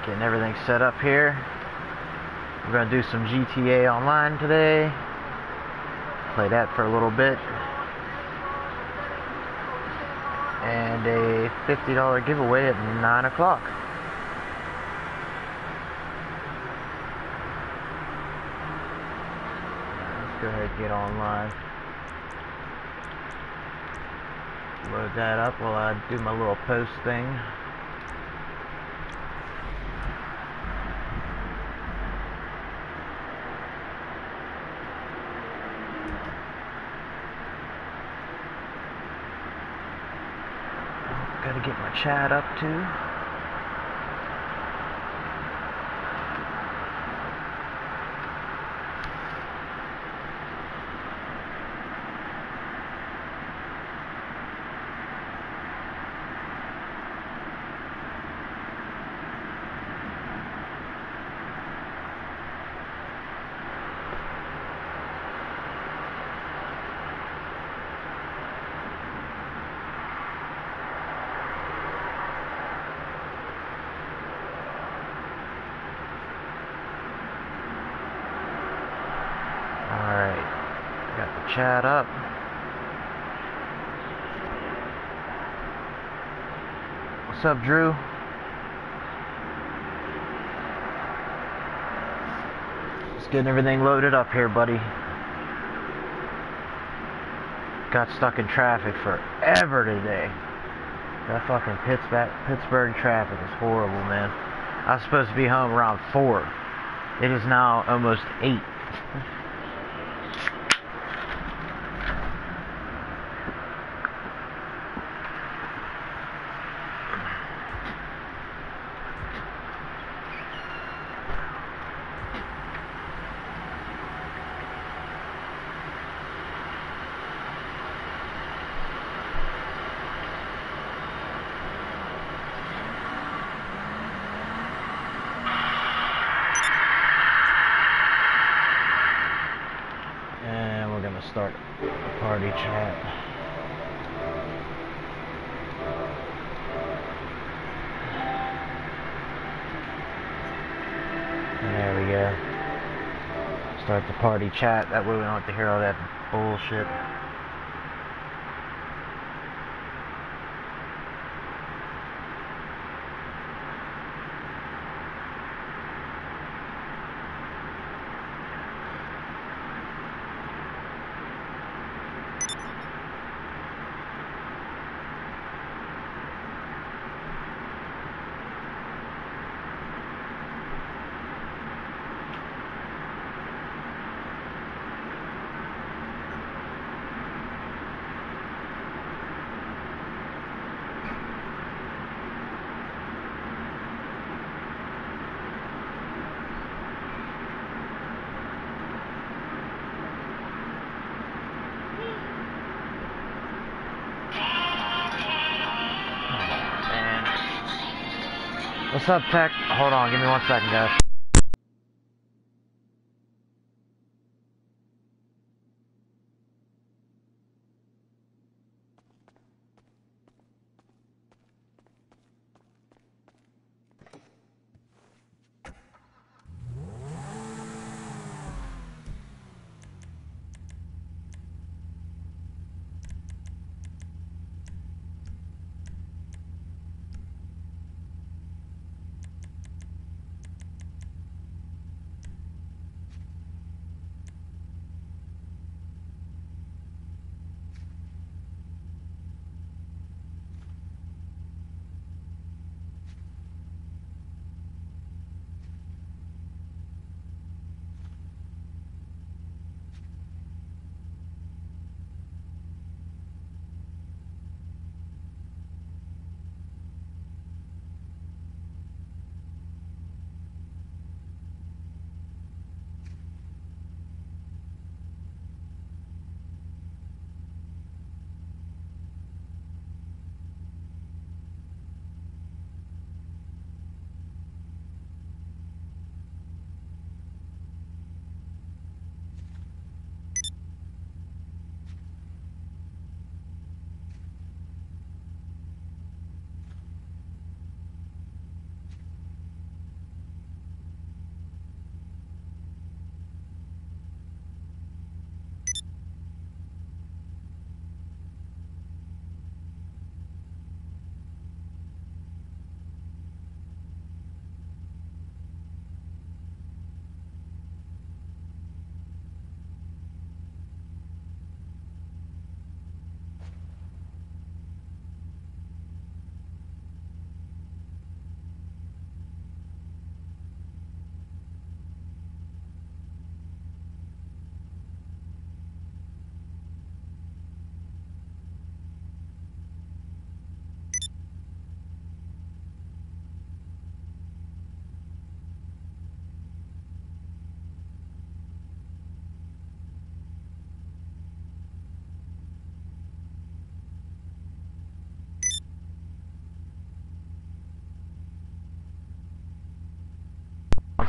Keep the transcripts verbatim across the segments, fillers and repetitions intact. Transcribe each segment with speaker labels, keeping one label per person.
Speaker 1: Getting everything set up here. We're going to do some G T A Online today. Play that for a little bit. And a fifty dollar giveaway at nine o'clock. Let's go ahead and get online. Load that up while I do my little post thing. Gotta get my chat up too. Chat up. What's up, Drew? Just getting everything loaded up here, buddy. Got stuck in traffic forever today. That fucking Pittsburgh, Pittsburgh traffic is horrible, man. I was supposed to be home around four. It is now almost eight. Start a party chat. There we go. Start the party chat. That way we don't have to hear all that bullshit. What's up, Tech? Hold on, give me one second, guys.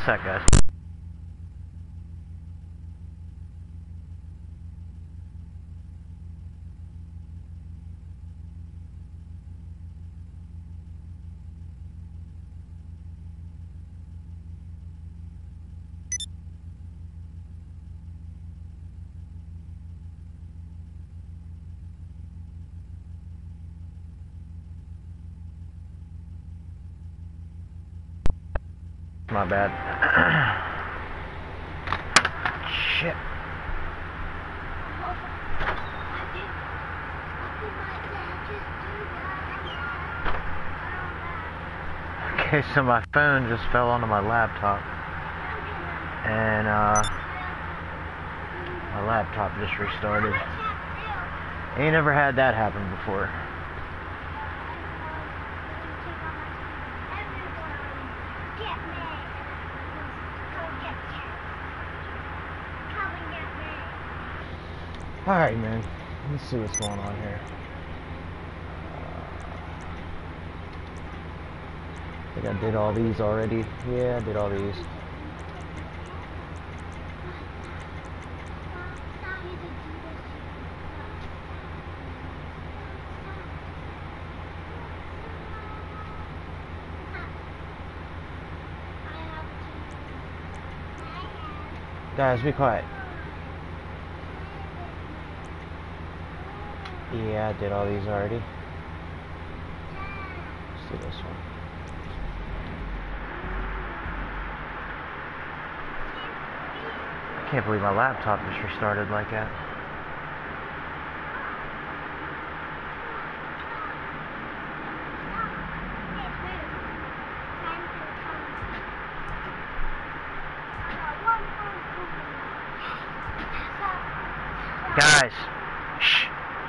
Speaker 1: sec, guys. My bad. Shit. Okay, so my phone just fell onto my laptop. And, uh, my laptop just restarted. Ain't never had that happen before. Alright, man. Let's see what's going on here. I think I did all these already. Yeah, I did all these. Guys, be quiet. Yeah, I did all these already. Let's do this one. I can't believe my laptop just restarted like that. Guys, shh.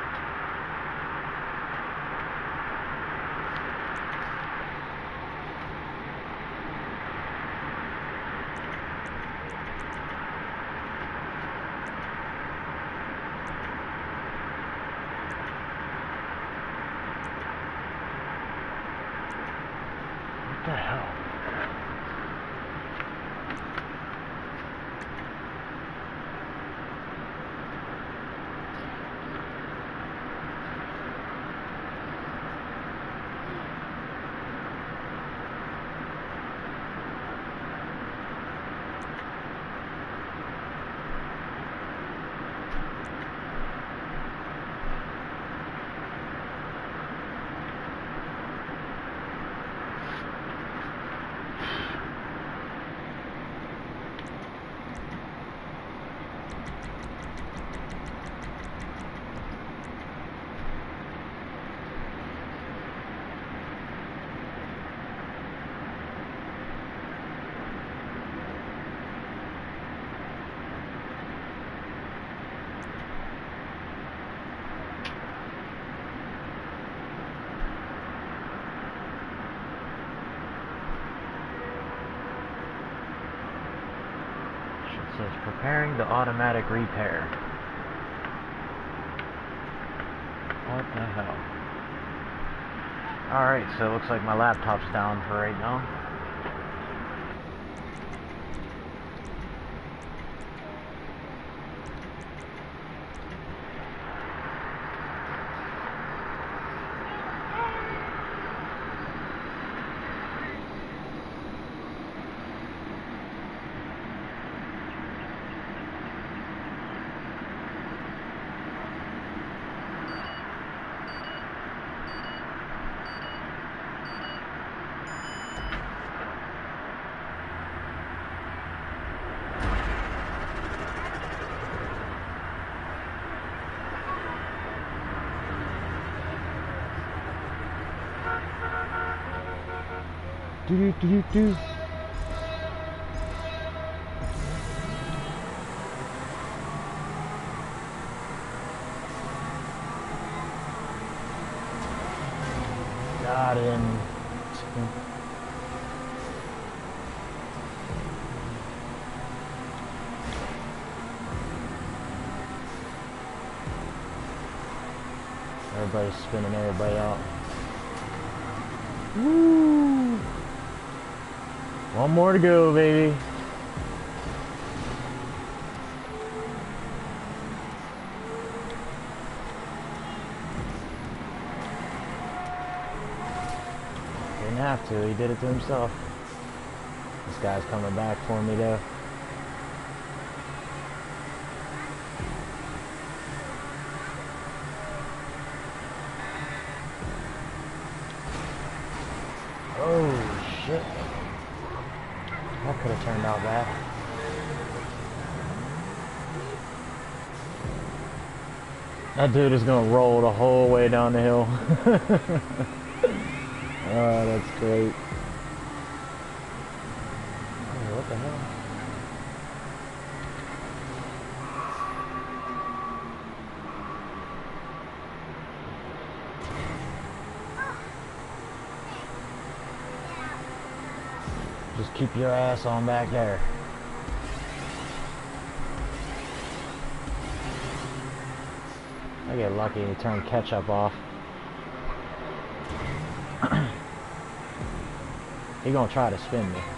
Speaker 1: What the hell? It says preparing the automatic repair. What the hell? Alright, so it looks like my laptop's down for right now. Do do do do. Got him. Everybody's spinning everybody out. Woo! One more to go, baby. Didn't have to, he did it to himself. This guy's coming back for me though. Oh shit. That could have turned out bad. That dude is gonna roll the whole way down the hill. Oh, that's great. Oh, what the hell? Just keep your ass on back there. I get lucky and turn ketchup off. He gonna try to spin me.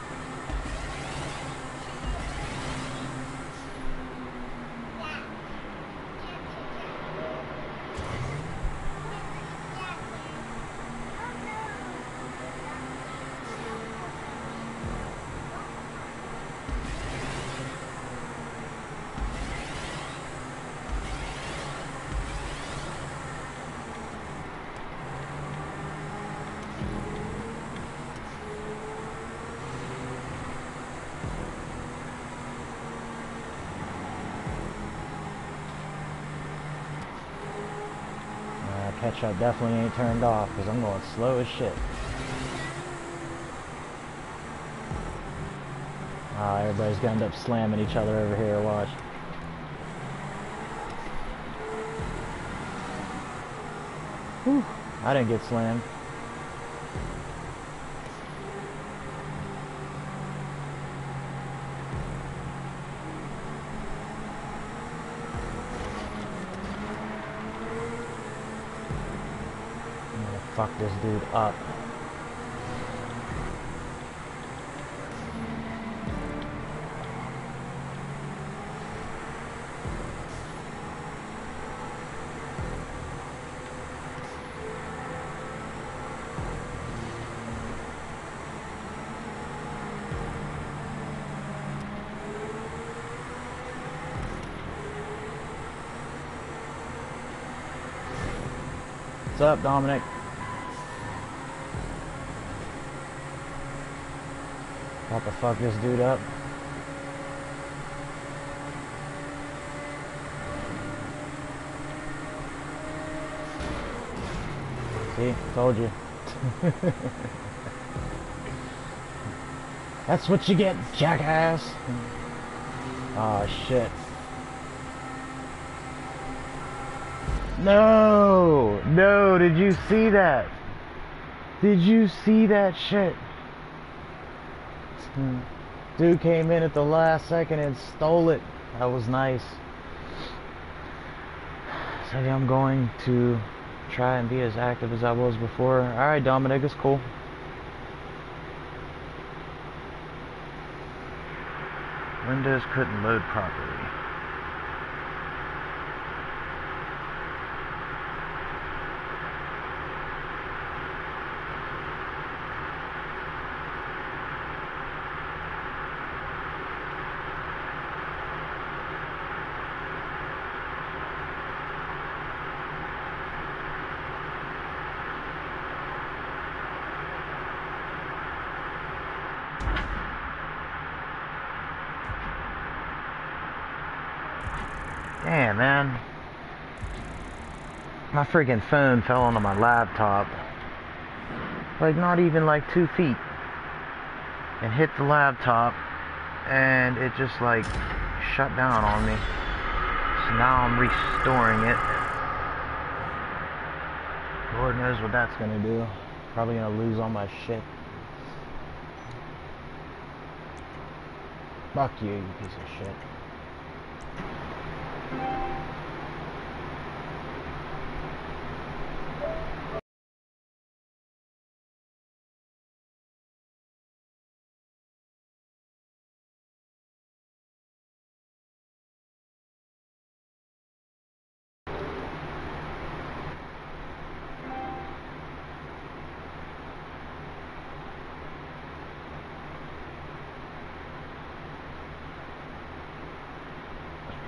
Speaker 1: Ketchup definitely ain't turned off because I'm going slow as shit. Ah, everybody's gonna end up slamming each other over here, watch. Whew, I didn't get slammed. Fuck this dude up. What's up, Dominic? About to fuck this dude up. See? Told you. That's what you get, jackass. Oh shit. No! No, did you see that? Did you see that shit? Dude came in at the last second and stole it. That was nice. So yeah, I'm going to try and be as active as I was before. Alright, Dominic, it's cool. Windows couldn't load properly. Damn, man. My freaking phone fell onto my laptop. Like, not even like two feet. And hit the laptop. And it just, like, shut down on me. So now I'm restoring it. Lord knows what that's gonna do. Probably gonna lose all my shit. Fuck you, you piece of shit.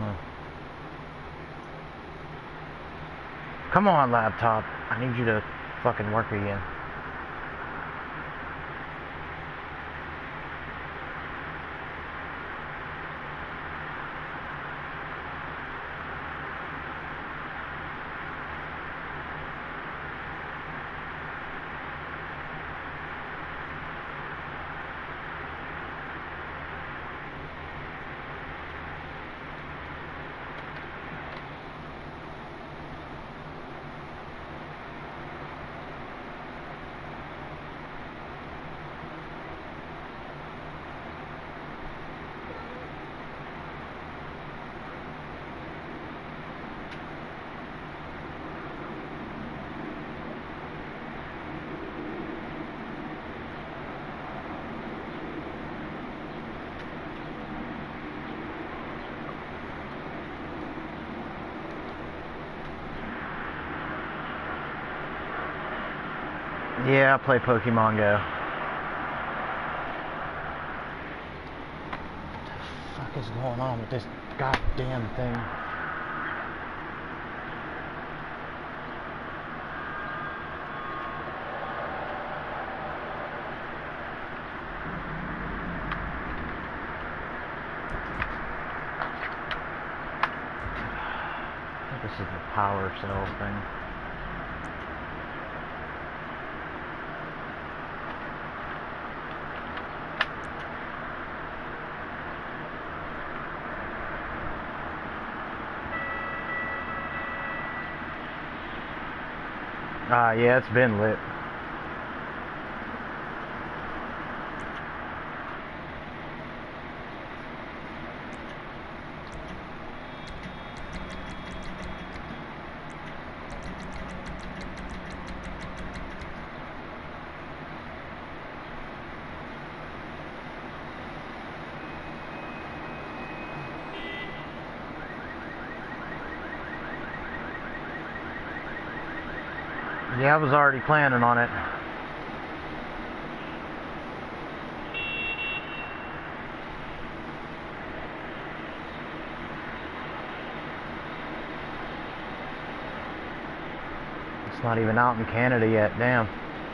Speaker 1: Hmm. Come on, laptop. I need you to fucking work again. Yeah, I play Pokemon Go. What the fuck is going on with this goddamn thing? I think this is the power cell thing. Ah, uh, yeah, it's been lit. Yeah, I was already planning on it. It's not even out in Canada yet, damn.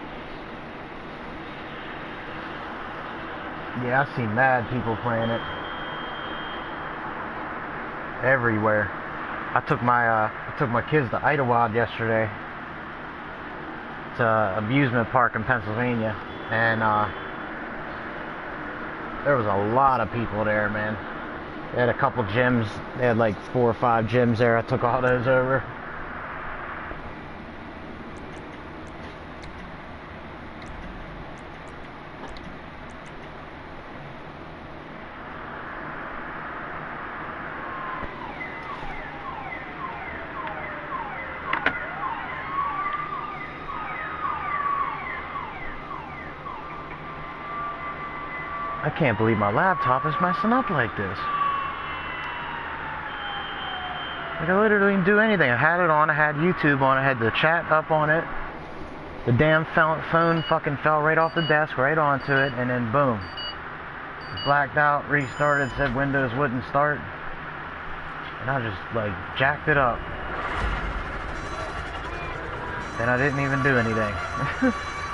Speaker 1: Yeah, I see mad people playing it. Everywhere. I took my uh, I took my kids to Idlewild yesterday. It's an amusement park in Pennsylvania, and uh, there was a lot of people there, man. They had a couple gyms. They had like four or five gyms there. I took all those over. I can't believe my laptop is messing up like this. Like, I literally didn't do anything. I had it on, I had YouTube on, I had the chat up on it. The damn phone fucking fell right off the desk, right onto it, and then boom. Blacked out, restarted, said Windows wouldn't start. And I just, like, jacked it up. And I didn't even do anything.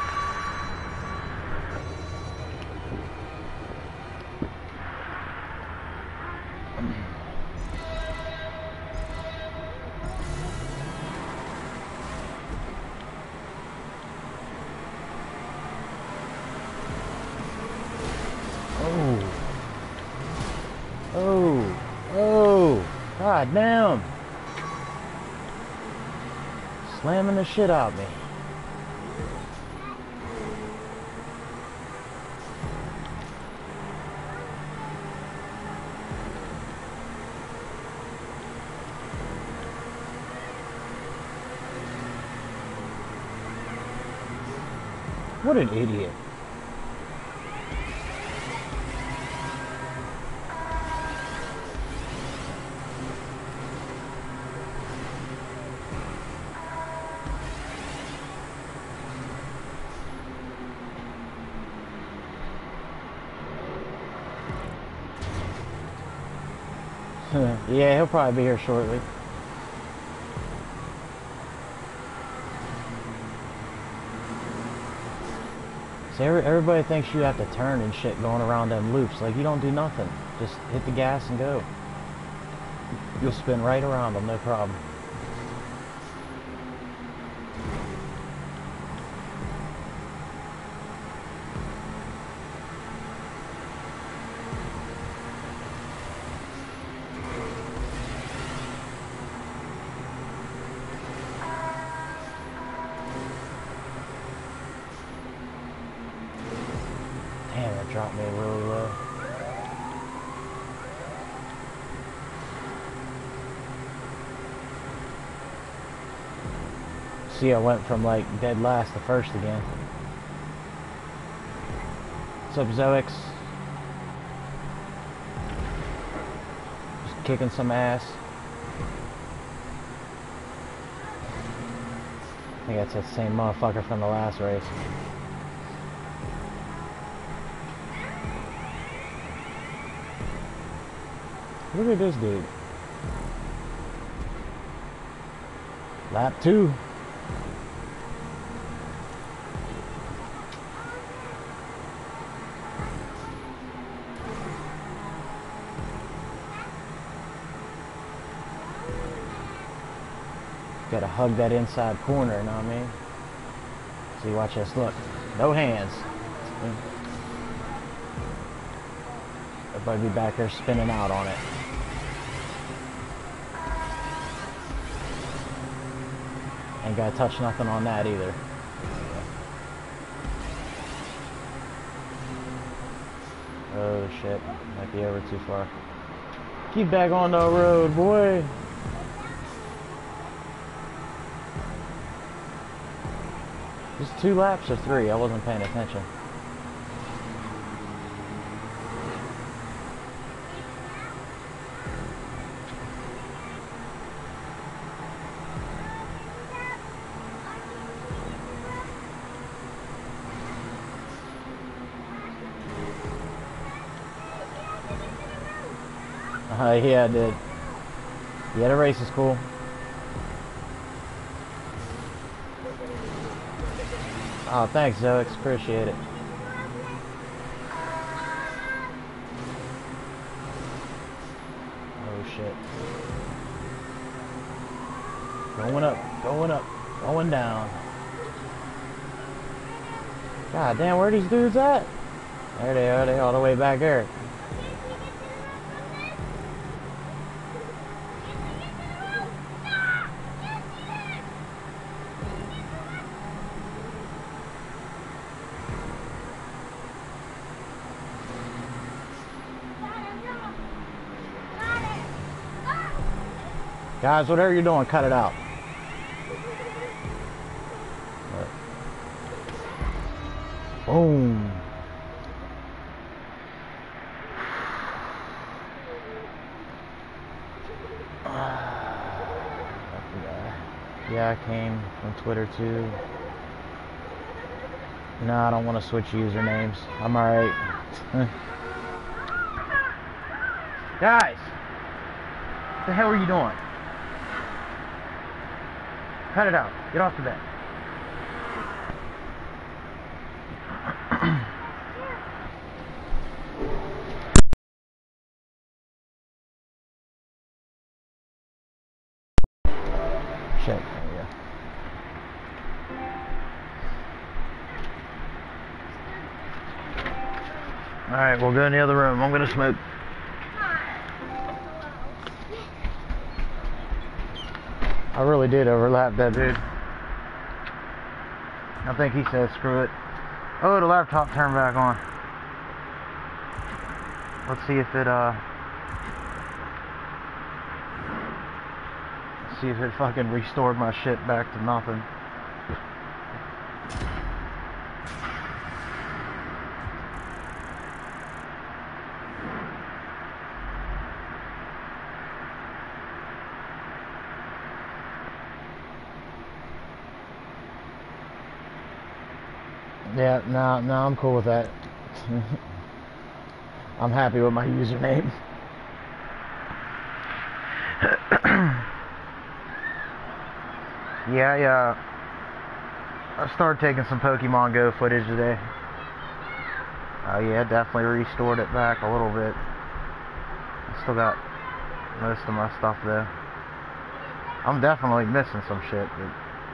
Speaker 1: Oh. Oh. Oh. God damn. Slamming the shit out of me. What an idiot. Yeah, he'll probably be here shortly. So every, everybody thinks you have to turn and shit going around them loops. Like, you don't do nothing. Just hit the gas and go. You'll spin right around them, no problem. Damn, it dropped me really low. See, I went from like dead last to first again. What's up, Zoix? Just kicking some ass. I think that's that same motherfucker from the last race. Look at this dude. Lap two. Gotta hug that inside corner, you know what I mean? See, watch this, look. No hands. Everybody be back there spinning out on it. Ain't gotta touch nothing on that either. Oh shit, might be over too far. Keep back on the road, boy. Just two laps or three? I wasn't paying attention. Uh, yeah, I did. Yeah, the race is cool. Oh, thanks, Zoix. Appreciate it. Oh, shit. Going up, going up, going down. God damn, where are these dudes at? There they are, they all the way back there. Guys, whatever you're doing, cut it out. Boom. Yeah, I came from Twitter too. No, I don't want to switch usernames. I'm alright. Guys! What the hell are you doing? Cut it out. Get off the bed. Shit. There we go. Alright, we'll go in the other room. I'm gonna smoke. I really did overlap that dude. I think he said screw it. Oh, the laptop turned back on. Let's see if it uh let's see if it fucking restored my shit back to nothing. Yeah, no, no, I'm cool with that. I'm happy with my username. Yeah, I, uh, I started taking some Pokemon Go footage today. Oh yeah, definitely restored it back a little bit. I still got most of my stuff though. I'm definitely missing some shit, but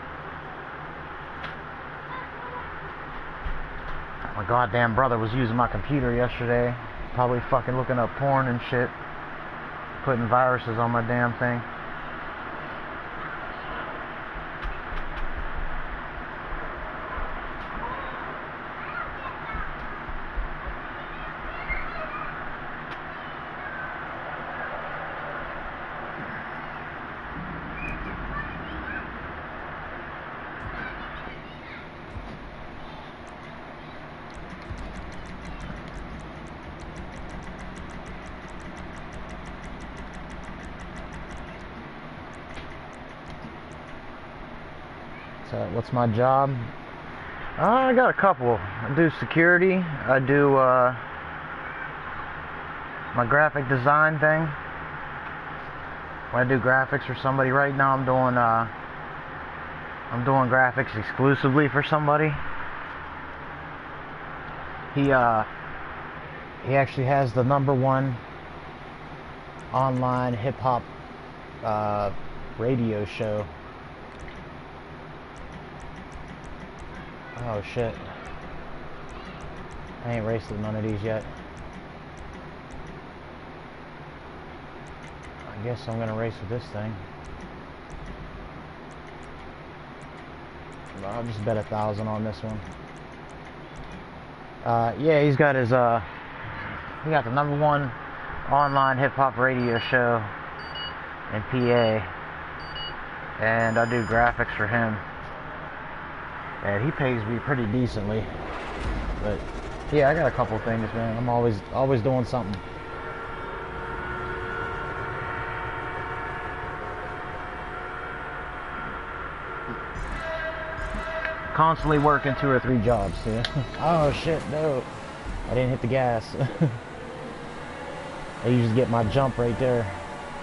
Speaker 1: my goddamn brother was using my computer yesterday, probably fucking looking up porn and shit, putting viruses on my damn thing. So what's my job? Uh, I got a couple. I do security. I do uh, my graphic design thing. When I do graphics for somebody, right now I'm doing uh, I'm doing graphics exclusively for somebody. He uh, he actually has the number one online hip hop uh, radio show. Oh shit. I ain't raced with none of these yet. I guess I'm gonna race with this thing. I'll just bet a thousand on this one. Uh, yeah, he's got his, uh, he got the number one online hip hop radio show in P A. And I do graphics for him. And he pays me pretty decently. But yeah, I got a couple things, man. I'm always always doing something. Constantly working two or three jobs, yeah. Oh shit, no. I didn't hit the gas. I usually get my jump right there.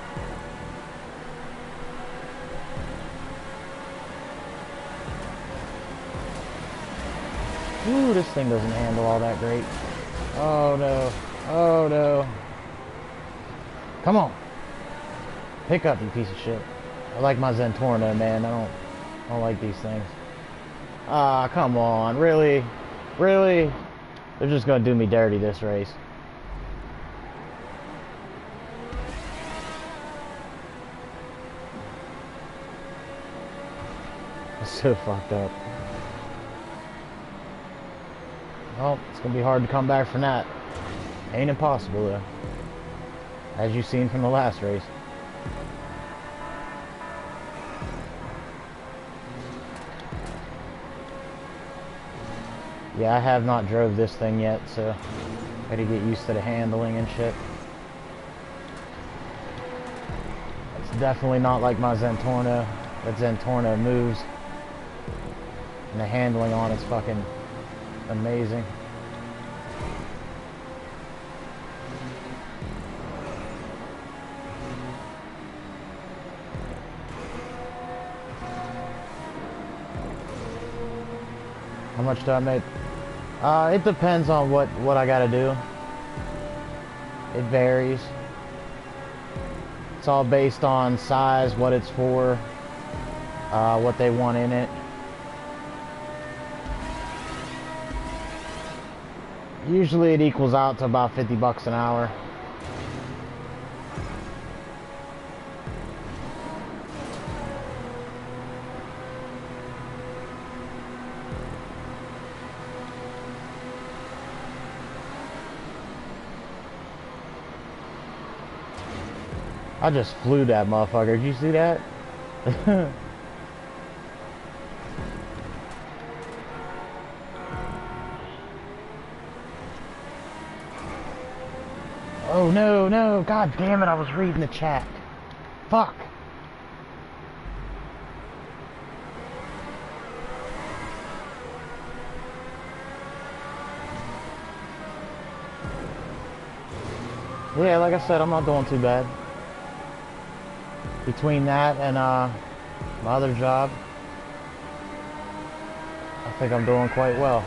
Speaker 1: Ooh, this thing doesn't handle all that great. Oh no. Oh no. Come on. Pick up, you piece of shit. I like my Zentorno, man. I don't I don't like these things. Ah, come on. Really? Really? They're just gonna do me dirty this race. It's so fucked up. Well, it's gonna be hard to come back from that. Ain't impossible though. As you've seen from the last race. Yeah, I have not drove this thing yet, so I gotta get used to the handling and shit. It's definitely not like my Zentorno. That Zentorno moves. And the handling on it's fucking amazing. How much do I make? Uh, it depends on what, what I gotta do. It varies. It's all based on size, what it's for, uh, what they want in it. Usually it equals out to about fifty bucks an hour. I just flew that motherfucker. Did you see that? Oh no, no, god damn it, I was reading the chat. Fuck. Yeah, like I said, I'm not doing too bad. between that and uh, my other job, I think I'm doing quite well.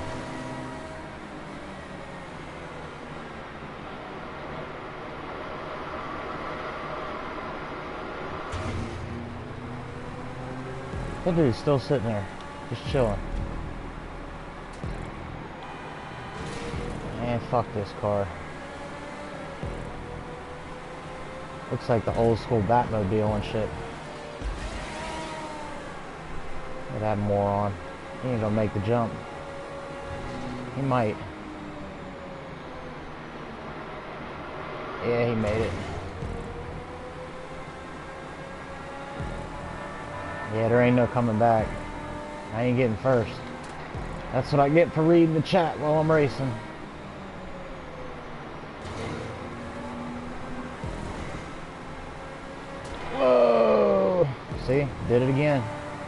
Speaker 1: That dude's still sitting there, just chilling. Man, fuck this car. Looks like the old school Batmobile and shit. Look at that moron. He ain't gonna make the jump. He might. Yeah, he made it. Yeah, there ain't no coming back. I ain't getting first. That's what I get for reading the chat while I'm racing. Whoa! See? Did it again.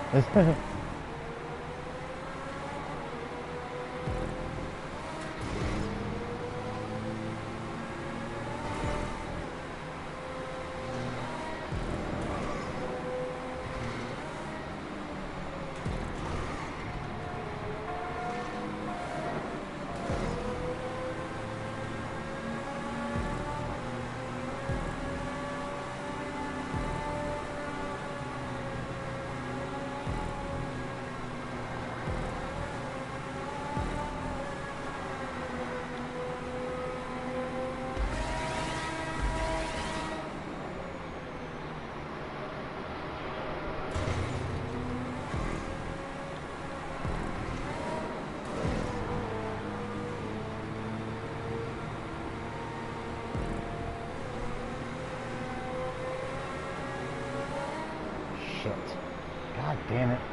Speaker 1: Shit. God damn it.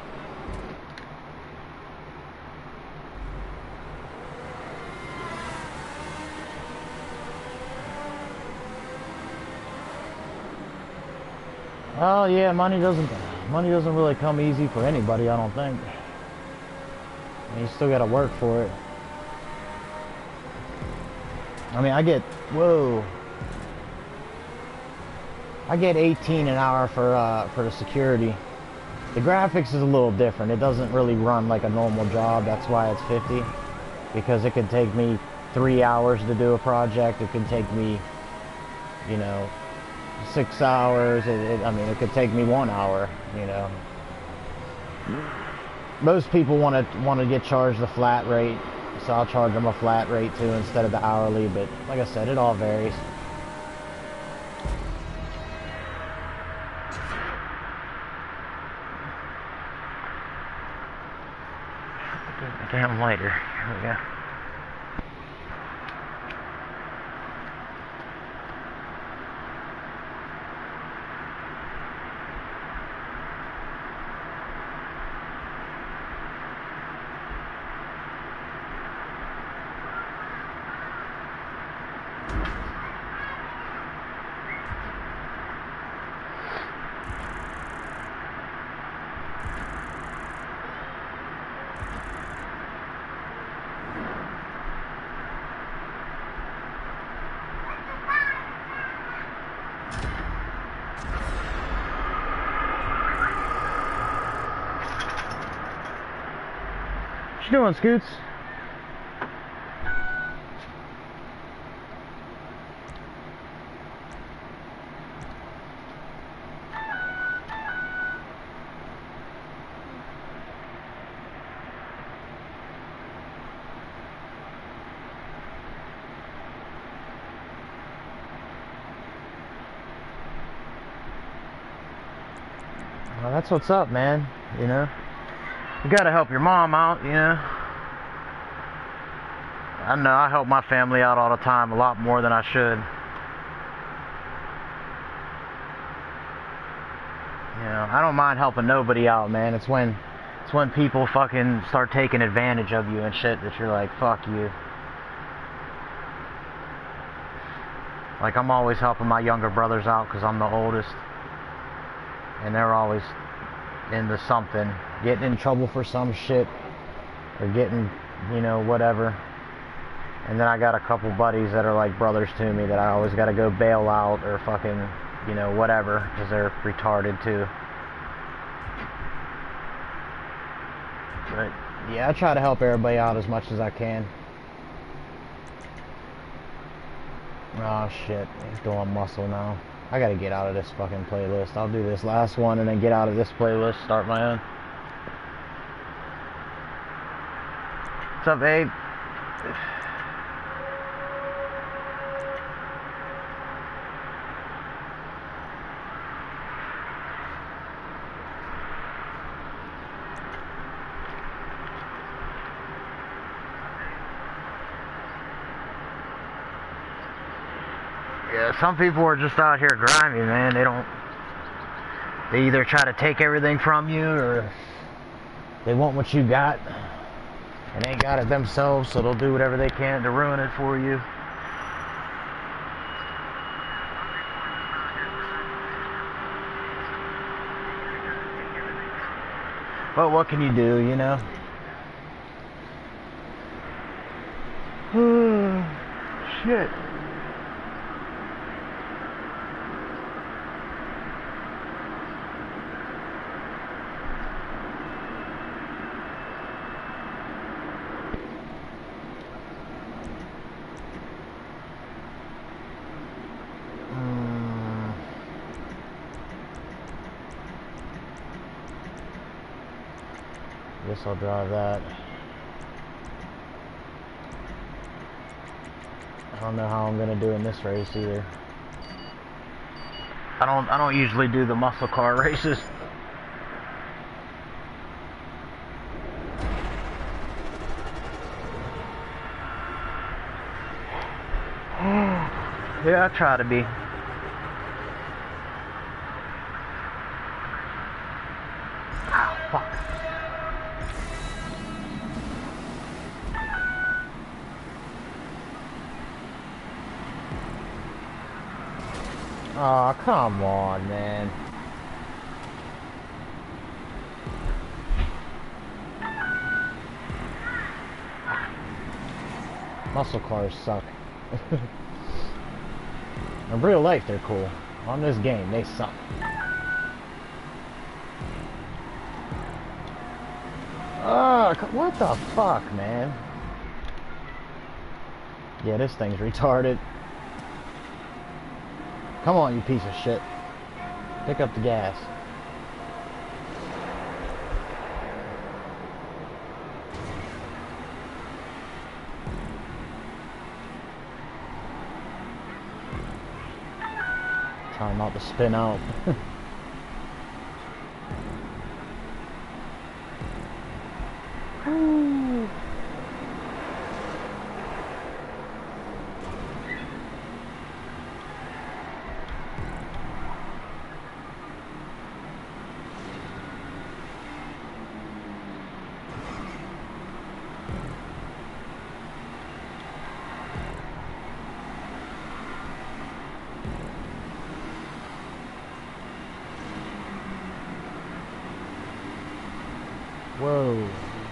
Speaker 1: Oh yeah, money doesn't money doesn't really come easy for anybody, I don't think. I mean, you still gotta work for it. I mean, I get whoa. I get eighteen an hour for uh, for the security. The graphics is a little different. It doesn't really run like a normal job. That's why it's fifty. Because it can take me three hours to do a project. It can take me, you know, six hours. It, it, I mean, it could take me one hour. You know. Most people want to want to get charged the flat rate, so I'll charge them a flat rate too instead of the hourly. But like I said, it all varies. Damn lighter. Here we go. What you doing, Scoots? Well, that's what's up, man. You know, you gotta help your mom out, you know. I know I help my family out all the time, a lot more than I should. You know, I don't mind helping nobody out, man. It's when, it's when people fucking start taking advantage of you and shit that you're like, fuck you. Like, I'm always helping my younger brothers out because I'm the oldest. And they're always into something. Getting in trouble for some shit. Or getting, you know, whatever. And then I got a couple buddies that are like brothers to me that I always got to go bail out or fucking you know, whatever, because they're retarded too. But yeah, I try to help everybody out as much as I can. Oh shit, he's doing muscle now. I gotta get out of this fucking playlist. I'll do this last one and then get out of this playlist, start my own. What's up, babe? Yeah, some people are just out here grimy, man. They don't... They either try to take everything from you, or they want what you got, and ain't got it themselves, so they'll do whatever they can to ruin it for you. But what can you do, you know? Shit. Guess I'll drive that. I don't know how I'm gonna do in this race either. I don't I don't usually do the muscle car races. Yeah, I try to be. Ah, fuck. Oh, come on, man. Muscle cars suck. In real life, they're cool. On this game, they suck. Oh, what the fuck, man? Yeah, this thing's retarded. Come on, you piece of shit. Pick up the gas. Trying not to spin out. Whoa.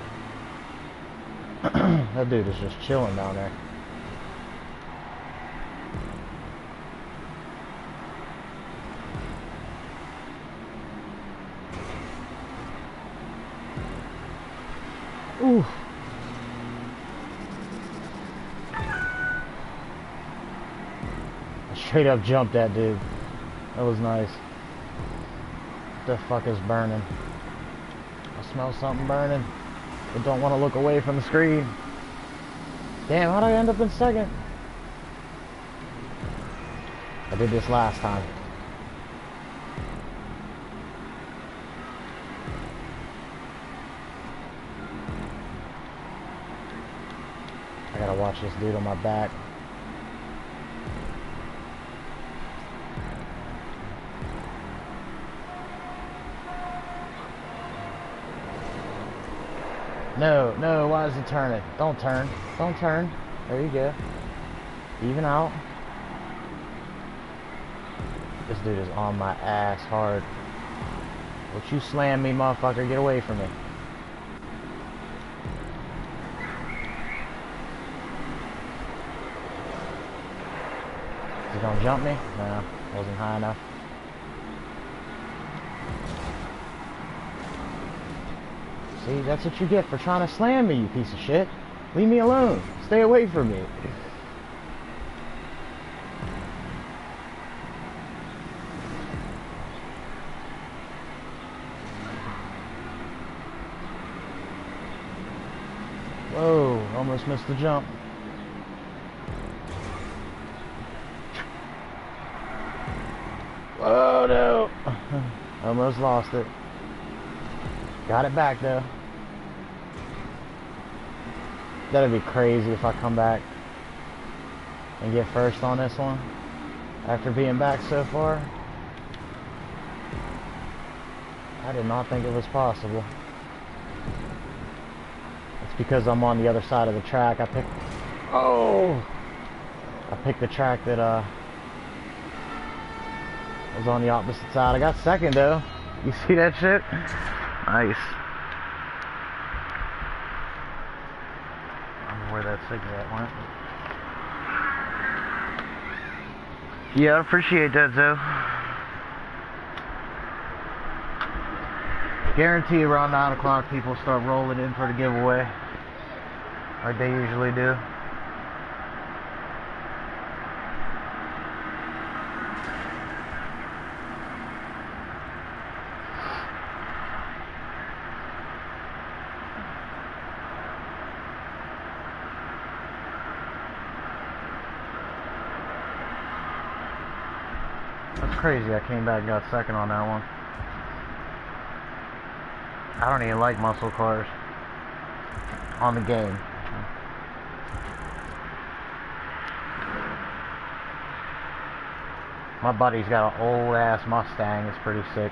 Speaker 1: That dude is just chilling down there. Ooh. I straight up jumped that dude. That was nice. What the fuck is burning? I smell something burning, but don't want to look away from the screen. Damn, how'd I end up in second? I did this last time. I gotta watch this dude on my back. No, no, why is he turning? Don't turn. Don't turn. There you go. Even out. This dude is on my ass hard. Don't you slam me, motherfucker. Get away from me. Is he gonna jump me? No, wasn't high enough. See, that's what you get for trying to slam me, you piece of shit. Leave me alone. Stay away from me. Whoa, almost missed the jump. Whoa, no. Almost lost it. Got it back, though. That'd be crazy if I come back and get first on this one after being back so far. I did not think it was possible. It's because I'm on the other side of the track. I picked... Oh! I picked the track that uh was on the opposite side. I got second, though. You see that shit? Nice. I don't know where that cigarette went. Yeah, I appreciate that, though. Guarantee around nine o'clock people start rolling in for the giveaway. Like they usually do. That's crazy, I came back and got second on that one. I don't even like muscle cars on the game. My buddy's got an old ass Mustang, it's pretty sick.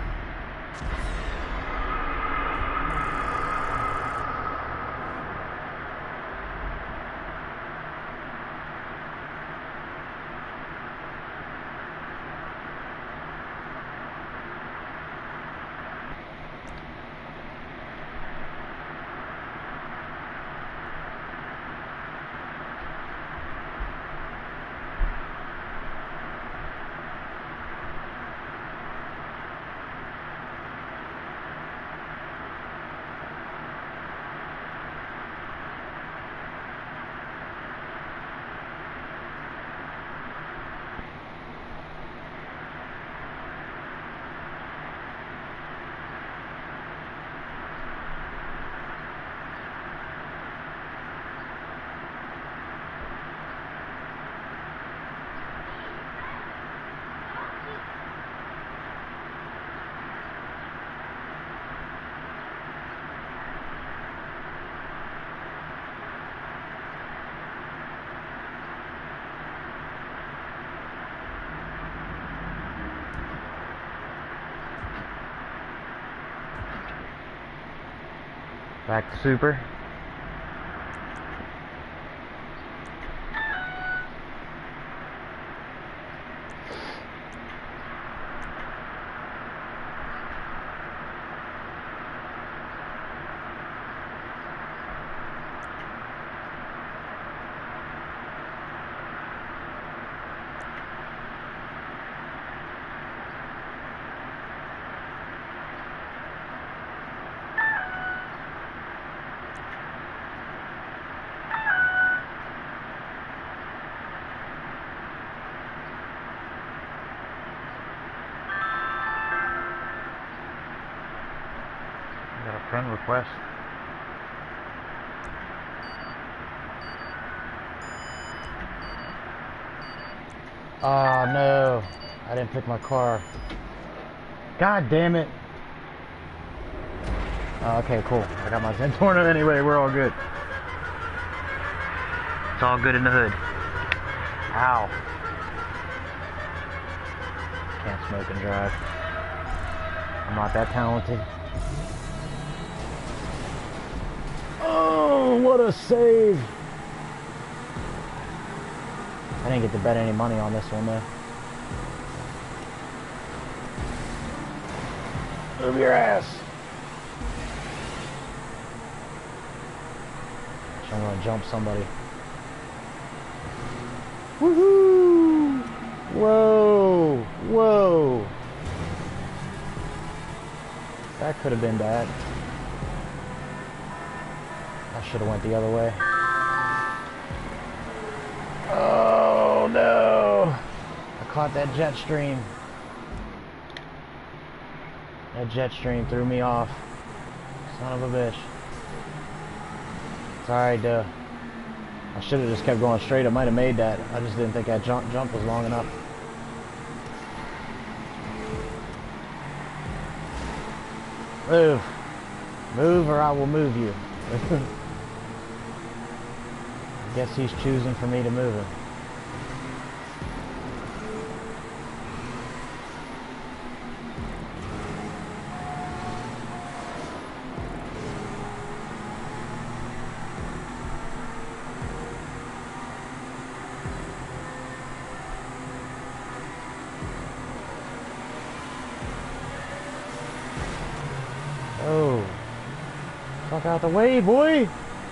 Speaker 1: Back to super. Got a friend request. Oh no, I didn't pick my car. God damn it. Oh, okay, cool. I got my Zentorno anyway, we're all good. It's all good in the hood. Ow. Can't smoke and drive. I'm not that talented. Oh, what a save! I didn't get to bet any money on this one though. Move your ass! I'm gonna jump somebody. Woohoo! Whoa! Whoa! That could have been bad. should have went the other way. Oh no! I caught that jet stream. That jet stream threw me off. Son of a bitch. It's alright, duh. I should have just kept going straight. I might have made that. I just didn't think that jump, jump was long enough. Move. Move or I will move you. I guess he's choosing for me to move him. Oh. Fuck out the way, boy!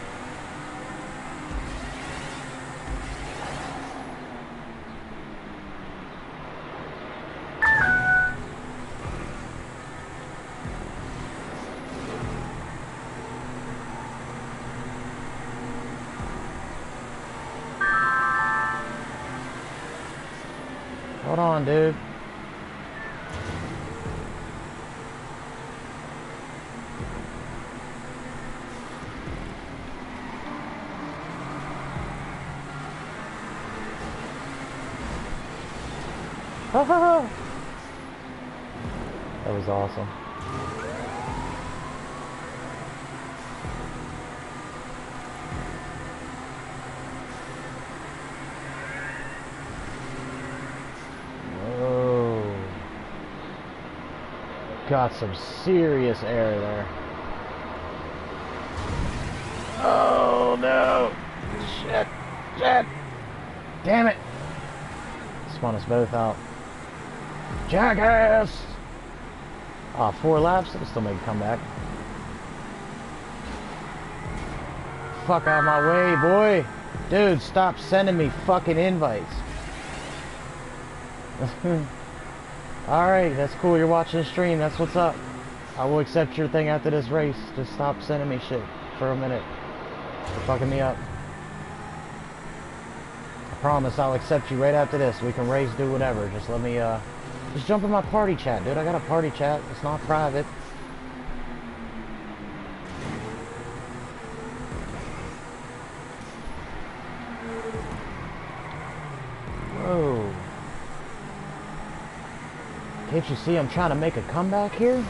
Speaker 1: Hold on, dude. That was awesome. Whoa. Got some serious air there. Oh no! Shit! Shit! Damn it! Spun us both out. Jackass! Ah, oh, four laps, it'll still make a comeback. Fuck out of my way, boy! Dude, stop sending me fucking invites. Alright, that's cool, you're watching the stream, that's what's up. I will accept your thing after this race. Just stop sending me shit for a minute. You're fucking me up. I promise I'll accept you right after this. We can race, do whatever. Just let me, uh... just jump in my party chat, dude. I got a party chat. It's not private. Whoa. Can't you see I'm trying to make a comeback here?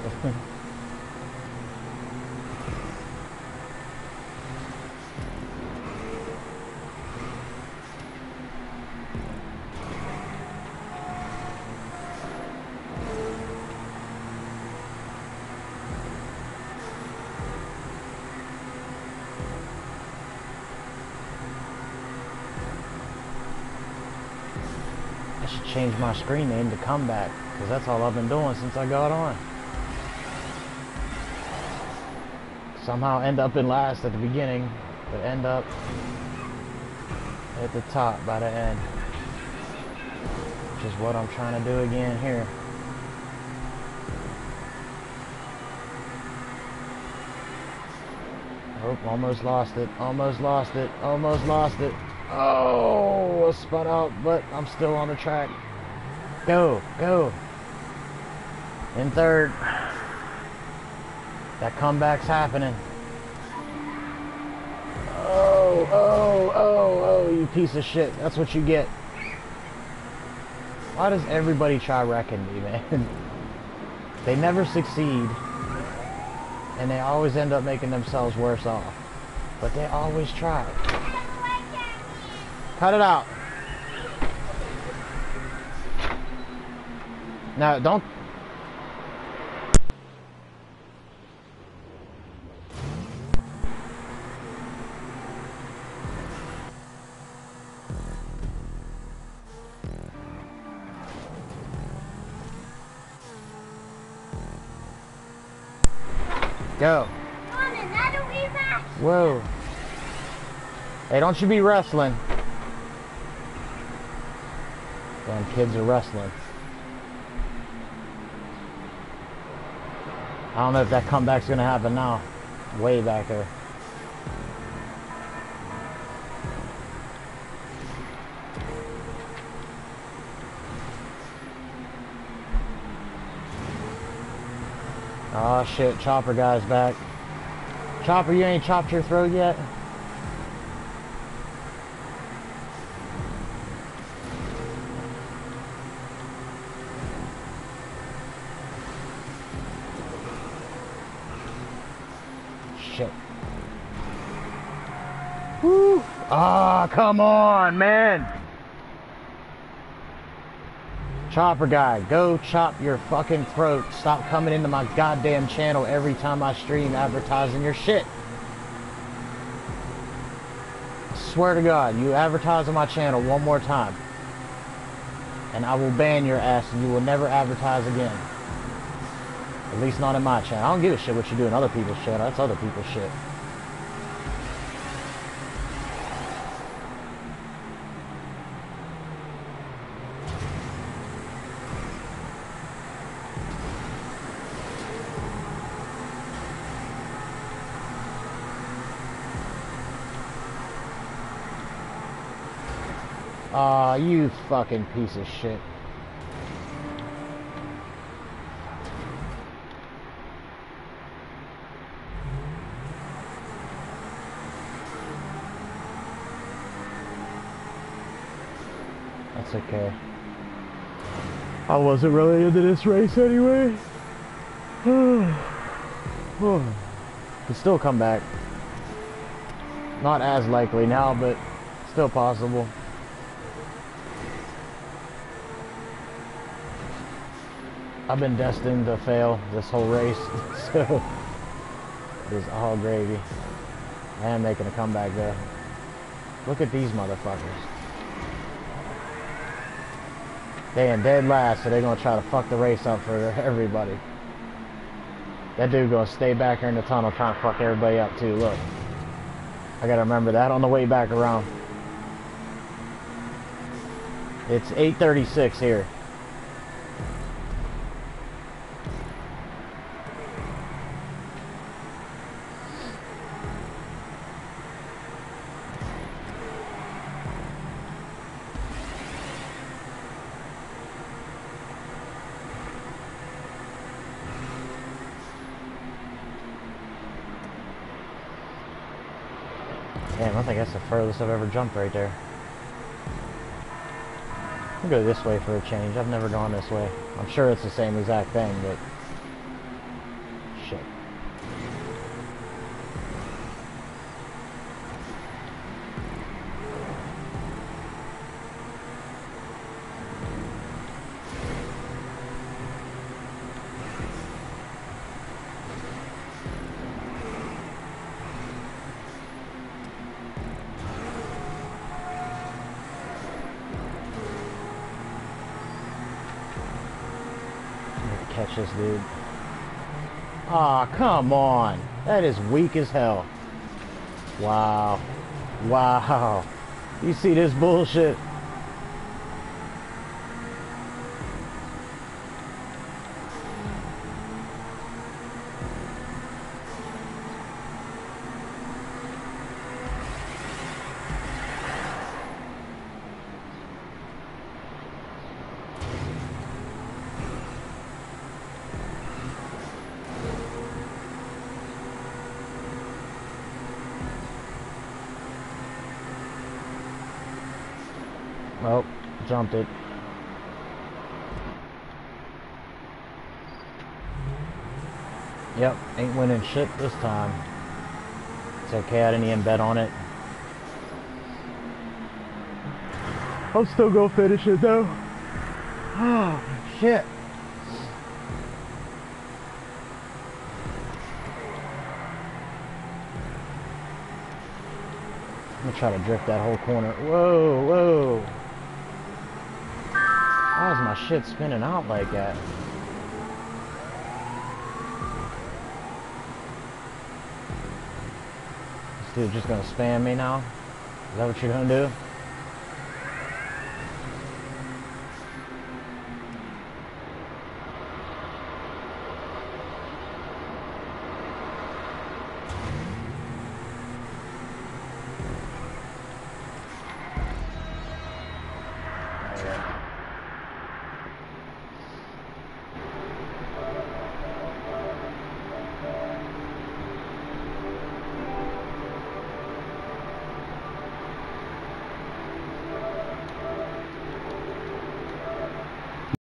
Speaker 1: I should change my screen name to Comeback, because that's all I've been doing since I got on. Somehow end up in last at the beginning, but end up at the top by the end. Which is what I'm trying to do again here. Oh, almost lost it, almost lost it, almost lost it. Oh, I spun out, but I'm still on the track. Go, go. In third. That comeback's happening. Oh, oh, oh, oh, you piece of shit. That's what you get. Why does everybody try wrecking me, man? They never succeed. And they always end up making themselves worse off. But they always try. Cut it out. No, don't. Go. Whoa. Hey, don't you be wrestling. Damn kids are wrestling. I don't know if that comeback's gonna happen now. Way back there. Oh shit, Chopper guy's back. Chopper, you ain't chopped your throat yet? Shit. Woo! Ah, come on, man! Chopper guy, go chop your fucking throat. Stop coming into my goddamn channel every time I stream advertising your shit. I swear to God, you advertise on my channel one more time, and I will ban your ass and you will never advertise again. At least not in my channel. I don't give a shit what you do in other people's channel. That's other people's shit. Aw, oh, you fucking piece of shit. That's okay. I wasn't really into this race anyway. Could still come back. Not as likely now, but still possible. I've been destined to fail this whole race, so it's all gravy. I am making a comeback though. Look at these motherfuckers. They in dead last, so they're gonna try to fuck the race up for everybody. That dude gonna stay back here in the tunnel trying to fuck everybody up too. Look, I gotta remember that on the way back around. It's eight thirty-six here. Damn, I think that's the furthest I've ever jumped right there. I'll go this way for a change. I've never gone this way. I'm sure it's the same exact thing, but... shit. Catch this dude. Aw, oh, come on. That is weak as hell. Wow. Wow. You see this bullshit? Oh, jumped it. Yep, ain't winning shit this time. It's okay, I didn't even bet on it. I'm still gonna finish it though. Oh, shit. I'm gonna try to drift that whole corner. Whoa, whoa. Why is my shit spinning out like that? This dude just gonna spam me now? Is that what you're gonna do?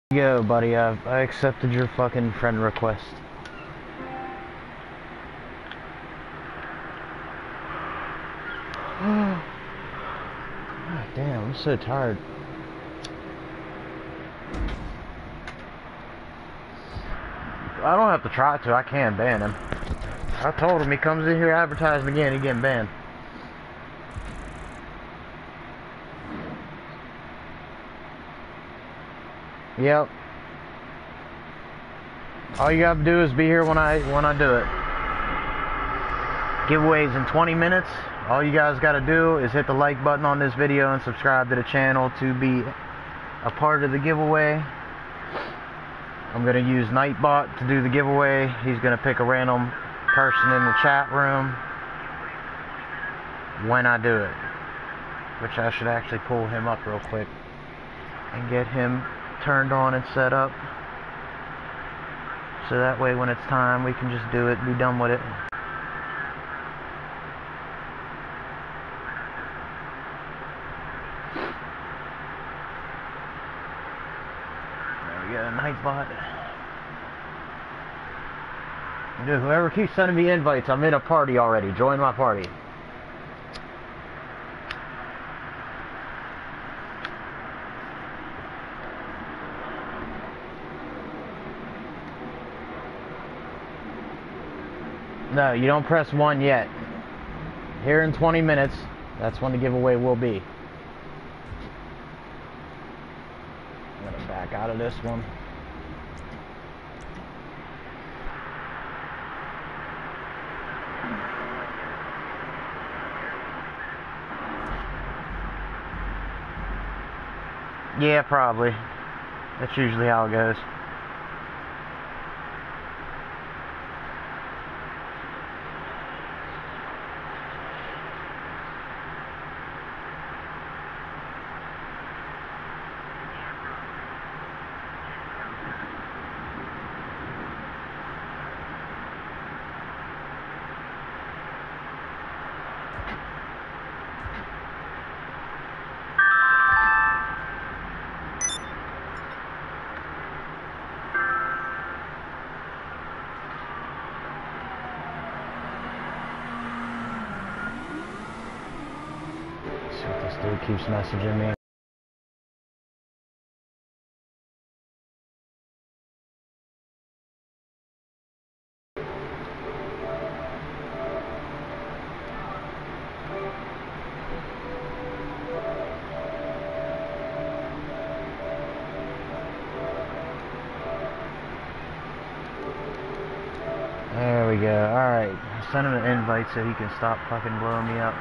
Speaker 1: Yo, buddy, I've, I accepted your fucking friend request. God damn, I'm so tired. I don't have to try to, I can ban him. I told him he comes in here advertising again, he getting banned. Yep. All you gotta do is be here when I when I do it. Giveaways in twenty minutes. All you guys gotta do is hit the like button on this video and subscribe to the channel to be a part of the giveaway. I'm gonna use Nightbot to do the giveaway. He's gonna pick a random person in the chat room when I do it. Which I should actually pull him up real quick and get him turned on and set up. So that way when it's time we can just do it and be done with it. There we go, Nightbot. Dude, whoever keeps sending me invites, I'm in a party already. Join my party. No, you don't press one yet. Here in twenty minutes, that's when the giveaway will be. I'm gonna back out of this one. Yeah, probably. That's usually how it goes. This dude keeps messaging me. There we go. Alright. Send him an invite so he can stop fucking blowing me up.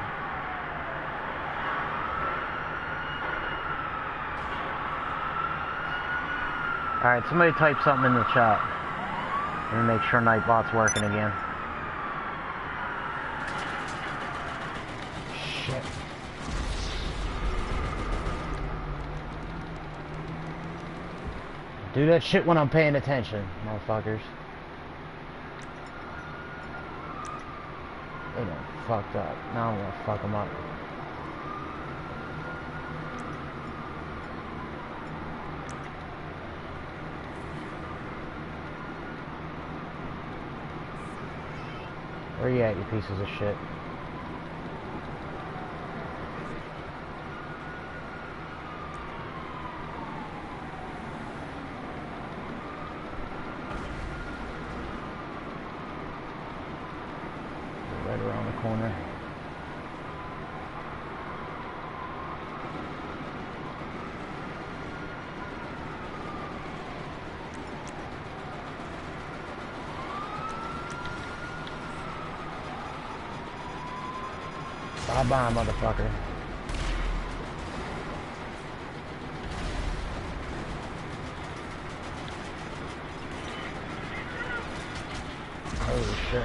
Speaker 1: Alright, somebody type something in the chat. Let me make sure Nightbot's working again. Shit. Do that shit when I'm paying attention, motherfuckers. They done fucked up. Now I'm gonna fuck them up. Where you at, you pieces of shit? Right around the corner. Bye-bye, motherfucker. Holy shit.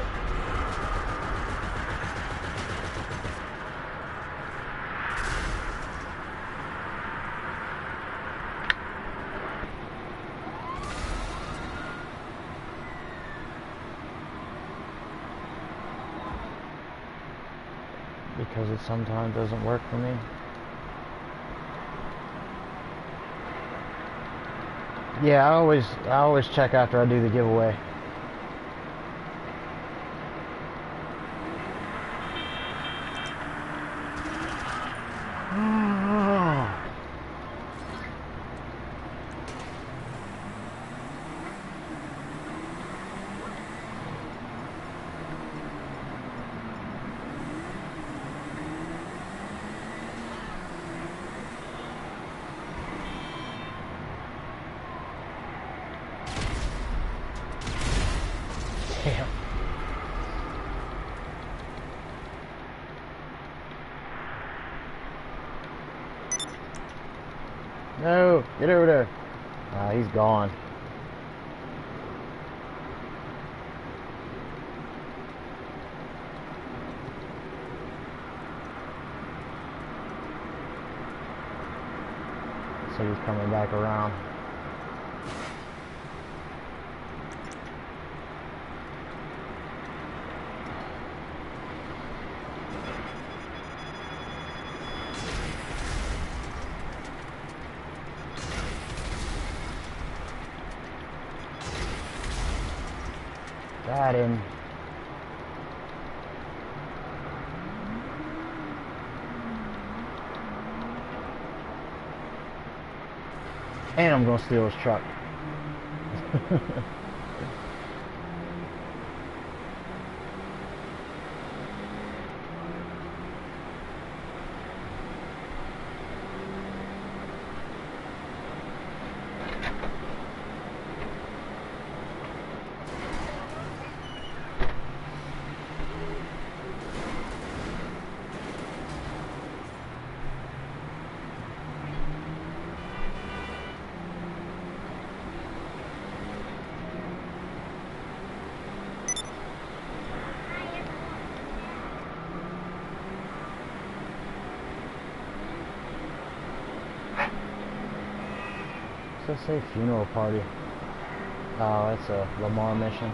Speaker 1: Because it sometimes doesn't work for me. Yeah, I always I always check after I do the giveaway. Damn. No, get over there. Ah, he's gone. So he's coming back around. Got him. And I'm gonna steal his truck. What's that say? Funeral party. Oh, that's a Lamar mission.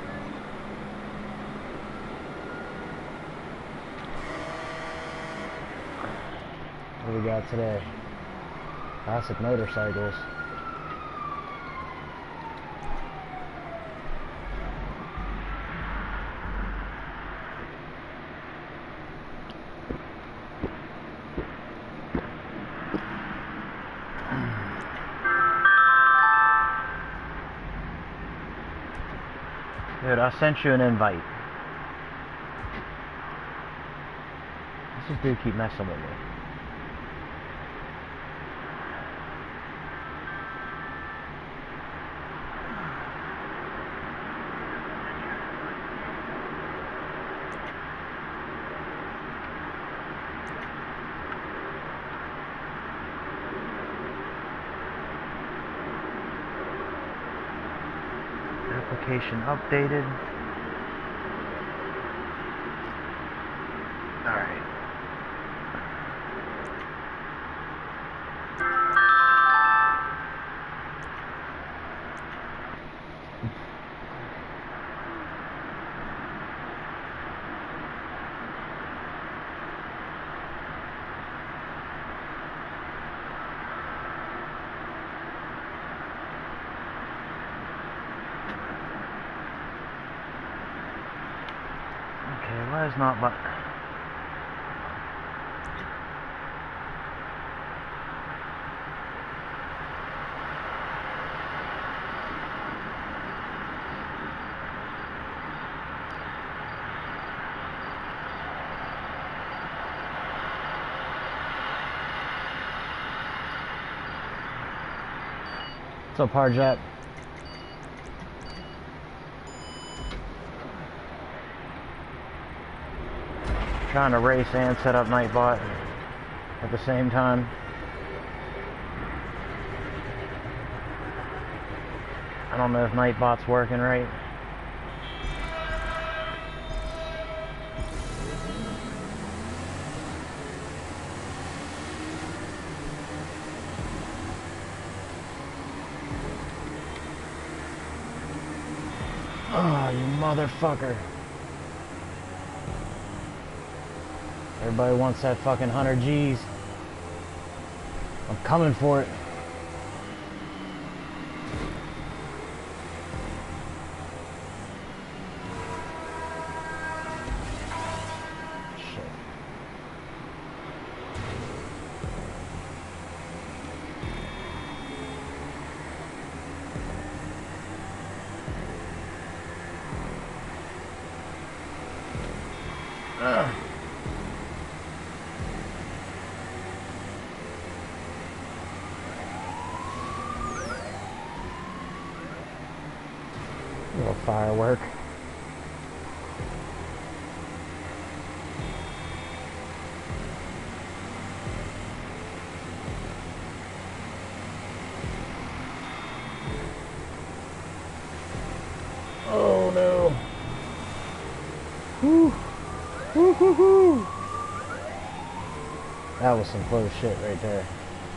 Speaker 1: What do we got today? Classic motorcycles. Dude, I sent you an invite. This dude keep messing with me. Application updated. Alright. Okay, why is not but What's up, Harjat? Trying to race and set up Nightbot at the same time. I don't know if Nightbot's working right. Oh, you motherfucker. Everybody wants that fucking one hundred G's. I'm coming for it. Ugh. Little firework. Oh no. Whew. Woo hoo hoo. That was some close shit right there.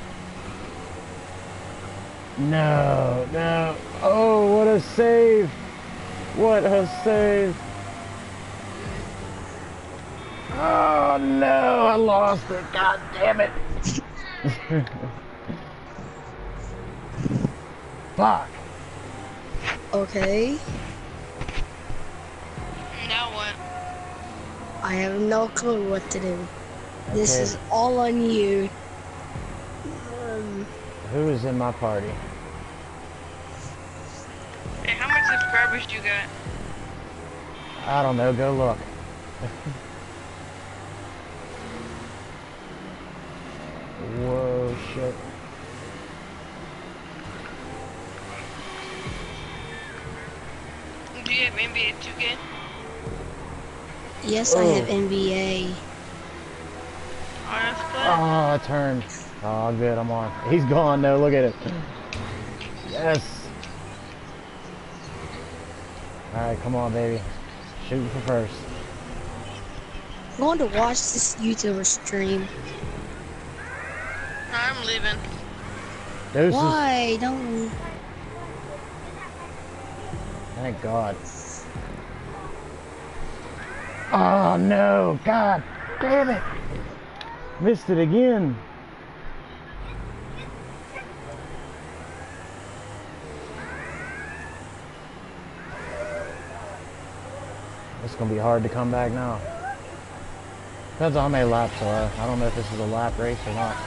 Speaker 1: No, no. Oh, what a save. What a save. Oh no, I lost it. God damn it. Fuck.
Speaker 2: Okay.
Speaker 3: Now what?
Speaker 2: I have no clue what to do. This
Speaker 1: Okay.
Speaker 2: is all on you. Um,
Speaker 1: Who is in my party?
Speaker 3: Hey, how many subscribers you got?
Speaker 1: I don't know, go look. Whoa, shit.
Speaker 3: Do you have N B A two K?
Speaker 2: yes, I
Speaker 1: Oh.
Speaker 2: have N B A.
Speaker 3: Oh, that's good.
Speaker 1: Oh, I turned. Oh, good, I'm on. He's gone, though, look at it. Yes. Alright, come on, baby. Shooting for first.
Speaker 2: I'm going to watch this YouTuber stream.
Speaker 3: No, I'm leaving.
Speaker 1: Deuces.
Speaker 2: Why don't we?
Speaker 1: Thank God. Oh, no. God damn it. Missed it again. It's going to be hard to come back now. Depends on how many laps there are. I don't know if this is a lap race or not.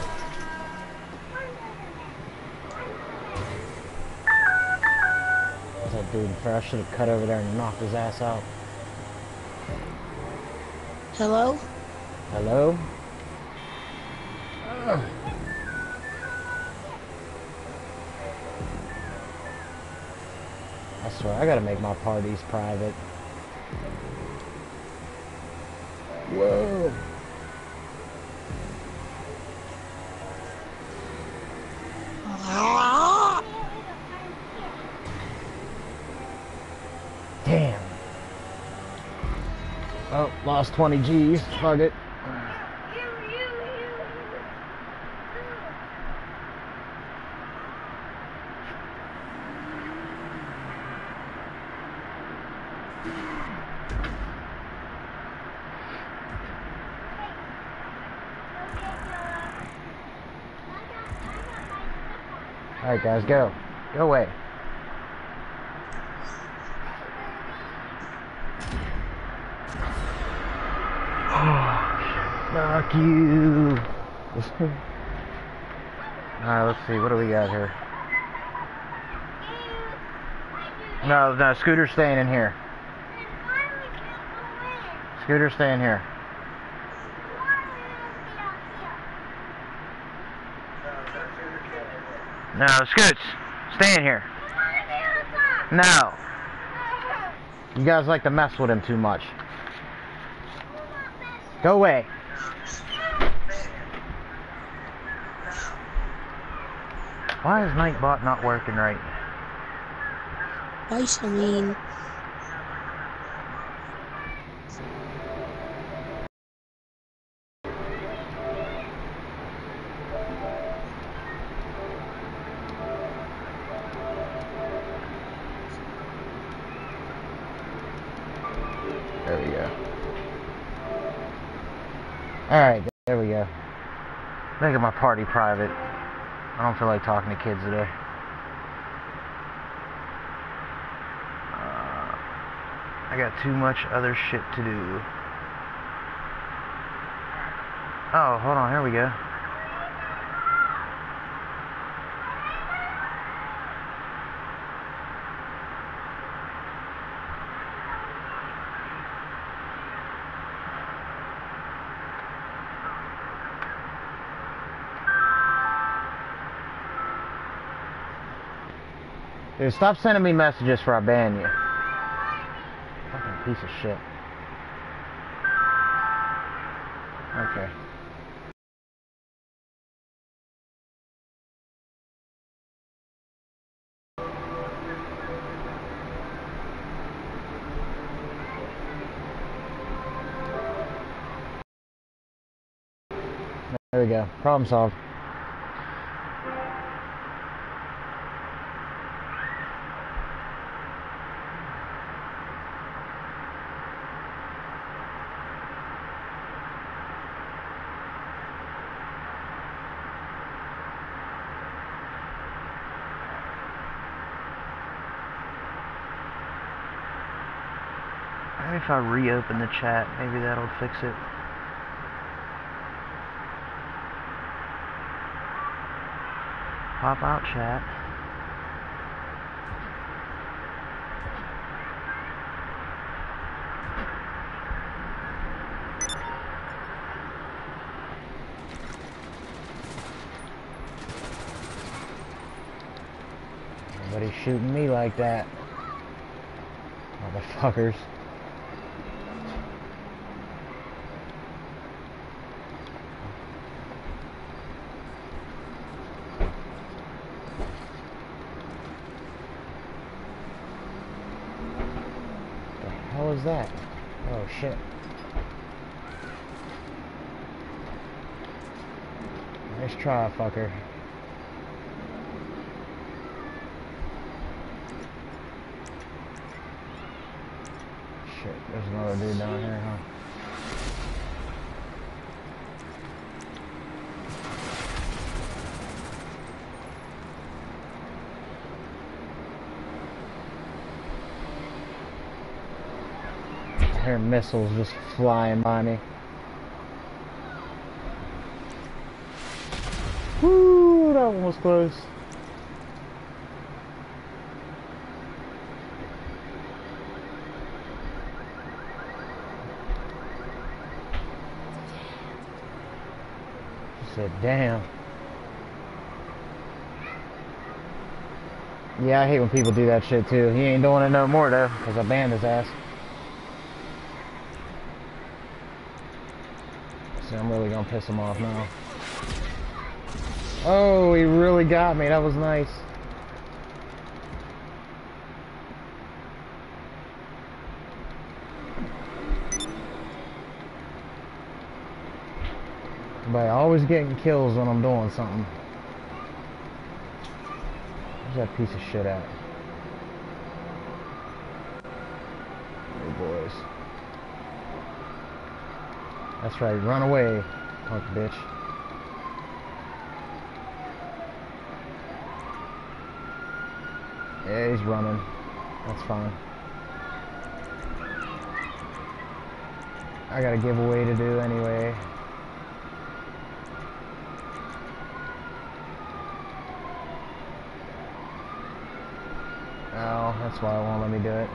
Speaker 1: What's that dude in front? I should have cut over there and knocked his ass out.
Speaker 2: Hello?
Speaker 1: Hello? Ugh. I swear, I gotta make my parties private. Whoa. Damn. Oh, lost twenty G's. Fuck it. Alright guys, go. Go away. Fuck you. Alright, let's see. What do we got here? No, no, Scooter's staying in here. Scooter's staying here. No, Scoots, stay in here. No. You guys like to mess with him too much. Go away. Why is Nightbot not working right?
Speaker 2: Why you so mean?
Speaker 1: There we go. Alright, there we go. Making my party private. I don't feel like talking to kids today. Uh, I got too much other shit to do. Oh, hold on, here we go. Dude, stop sending me messages for I ban you. Fucking piece of shit. Okay. There we go. Problem solved. Maybe if I reopen the chat, maybe that'll fix it. Pop out chat. Nobody's shooting me like that. Motherfuckers. What was that? Oh shit. Nice try, fucker. Shit, there's another dude down here, huh? I hear missiles just flying by me. Woo, that one was close. She said, damn. Yeah, I hate when people do that shit too. He ain't doing it no more though, because I banned his ass. See, I'm really gonna piss him off now. Oh, he really got me. That was nice. But always getting kills when I'm doing something. Where's that piece of shit at? Oh, boys. That's right, run away, punk bitch. Yeah, he's running. That's fine. I got a giveaway to do anyway. Oh, that's why it won't let me do it.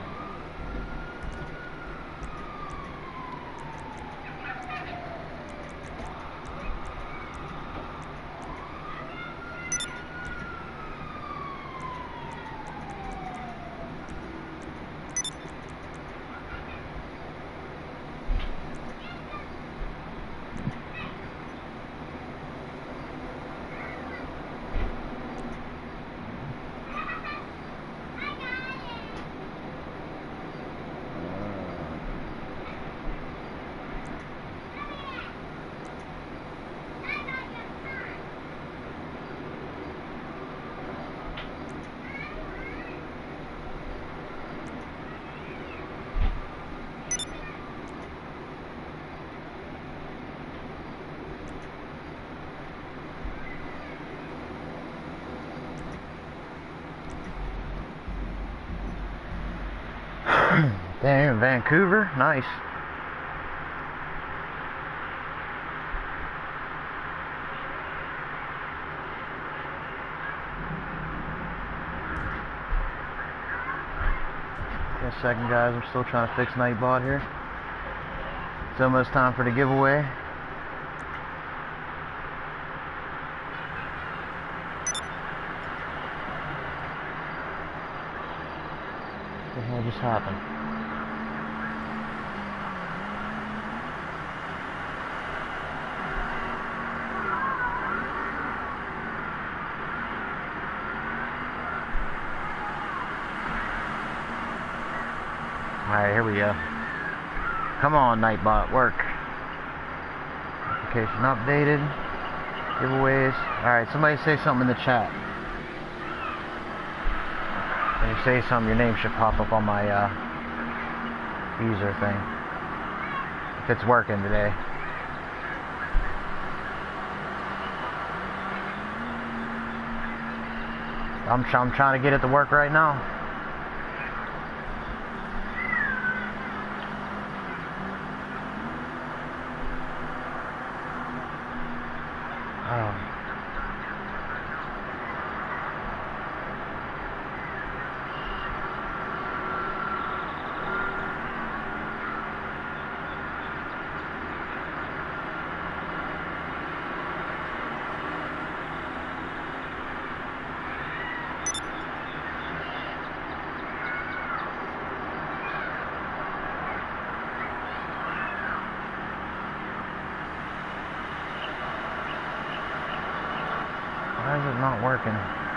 Speaker 1: Damn, Vancouver, nice. Just a second, guys. I'm still trying to fix Nightbot here. It's almost time for the giveaway. hell just happened? Alright, here we go. Come on, Nightbot, work. Application updated. Giveaways. Alright, somebody say something in the chat. When you say something, your name should pop up on my uh, user thing. If it's working today. I'm, I'm trying to get it to work right now. Oh. Why is it not working?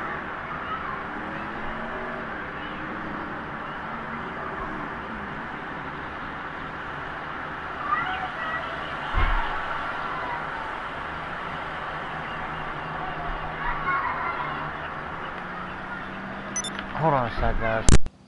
Speaker 1: Hold on a sec, guys.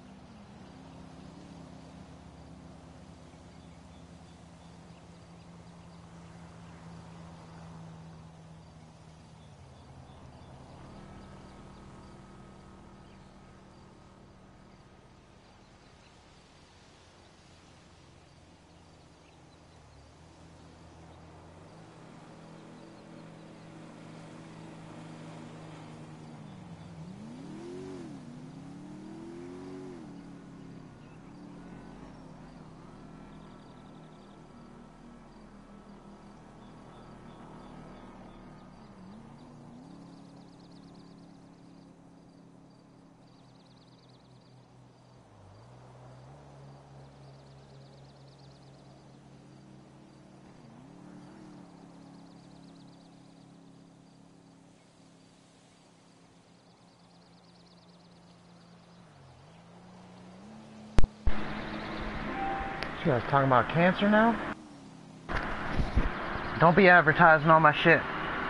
Speaker 1: You guys talking about cancer now? Don't be advertising all my shit.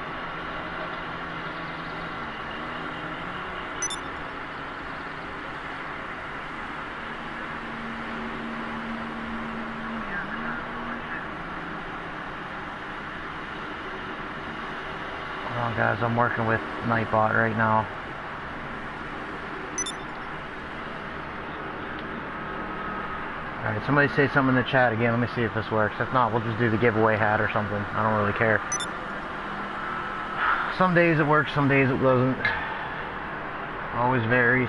Speaker 1: Hold on, guys, I'm working with Nightbot right now. Alright, somebody say something in the chat again. Let me see if this works. If not, we'll just do the giveaway hat or something. I don't really care. Some days it works, some days it doesn't. Always varies.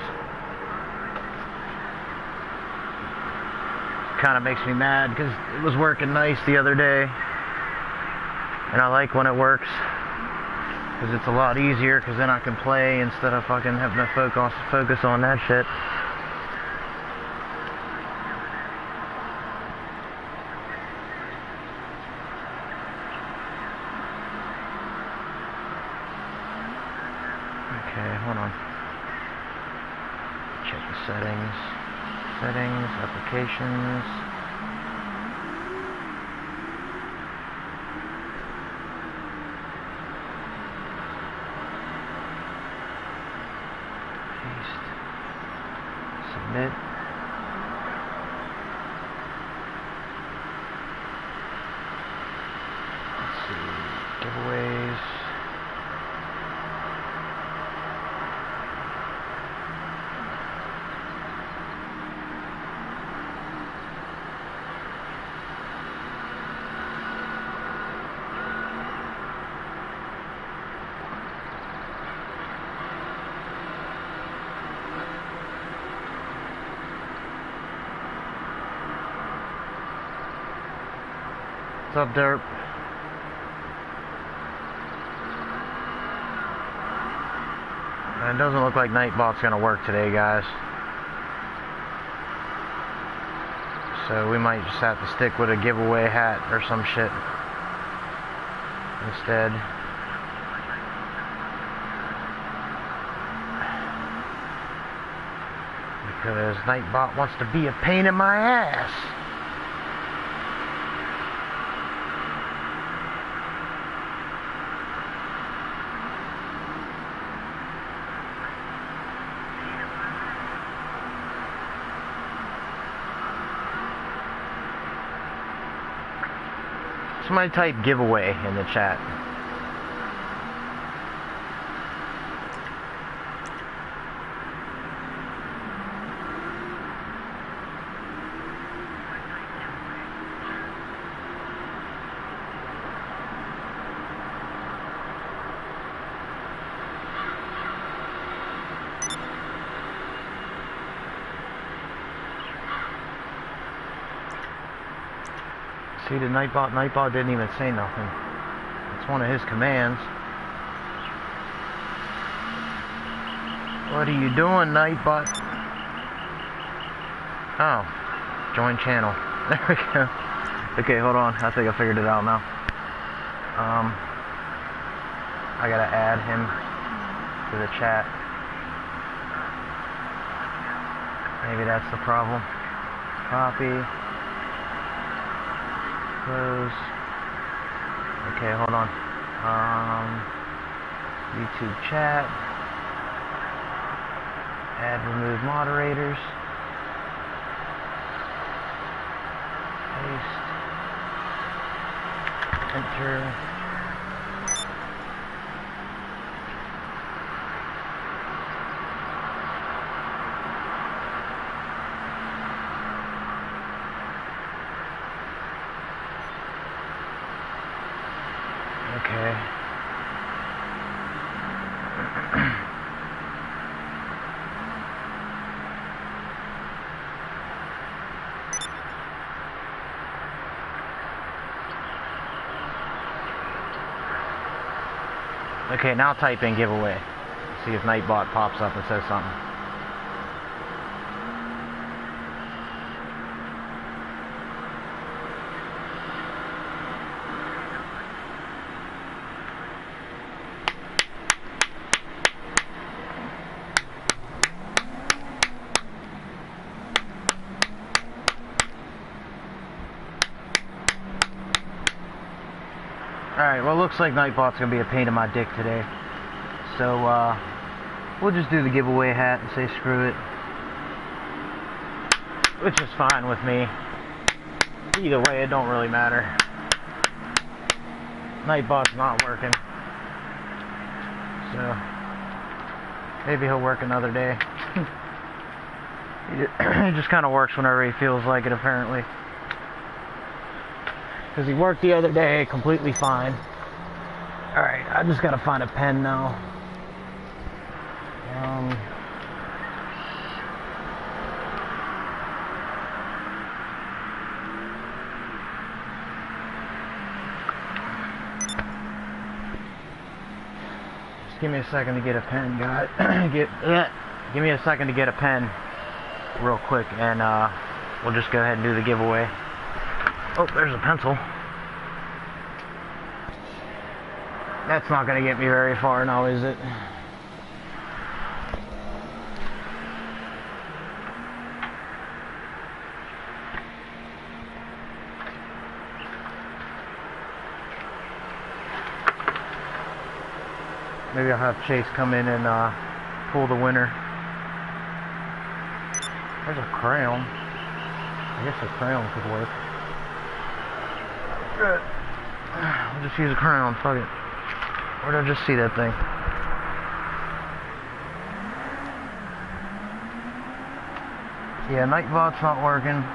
Speaker 1: Kind of makes me mad because it was working nice the other day. And I like when it works. Because it's a lot easier, because then I can play instead of fucking having to focus, focus on that shit. Okay, hold on. Check the settings. Settings, applications. Paste. Submit. Let's see. Giveaways. What's up, Derp? It doesn't look like Nightbot's gonna work today, guys. So we might just have to stick with a giveaway hat or some shit instead. Because Nightbot wants to be a pain in my ass. Somebody type giveaway in the chat. See the Nightbot? Nightbot didn't even say nothing. It's one of his commands. What are you doing, Nightbot? Oh, join channel. There we go. Okay, hold on. I think I figured it out now. Um, I gotta add him to the chat. Maybe that's the problem. Copy. Close. Okay, hold on. Um, YouTube chat. Add remove moderators. Paste. Enter. Okay. Okay, now type in giveaway. See if Nightbot pops up and says something. Alright, well, looks like Nightbot's gonna be a pain in my dick today. So, uh, we'll just do the giveaway hat and say screw it. Which is fine with me. Either way, it don't really matter. Nightbot's not working. So, maybe he'll work another day. He just kind of works whenever he feels like it, apparently. Because he worked the other day completely fine. Alright, I just gotta find a pen now. Um, just give me a second to get a pen, guys. get, uh, give me a second to get a pen real quick, and uh, we'll just go ahead and do the giveaway. Oh, there's a pencil. That's not going to get me very far now, is it? Maybe I'll have Chase come in and uh, pull the winner. There's a crayon. I guess a crayon could work. Good. I'll just use a crayon, fuck it. Where did I just see that thing? Yeah, Nightbot's not working.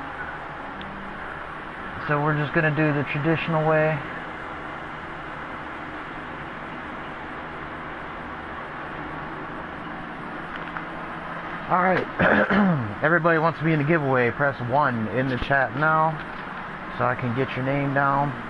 Speaker 1: So we're just gonna do the traditional way. Alright. Everybody wants to be in the giveaway. Press one in the chat now so I can get your name down.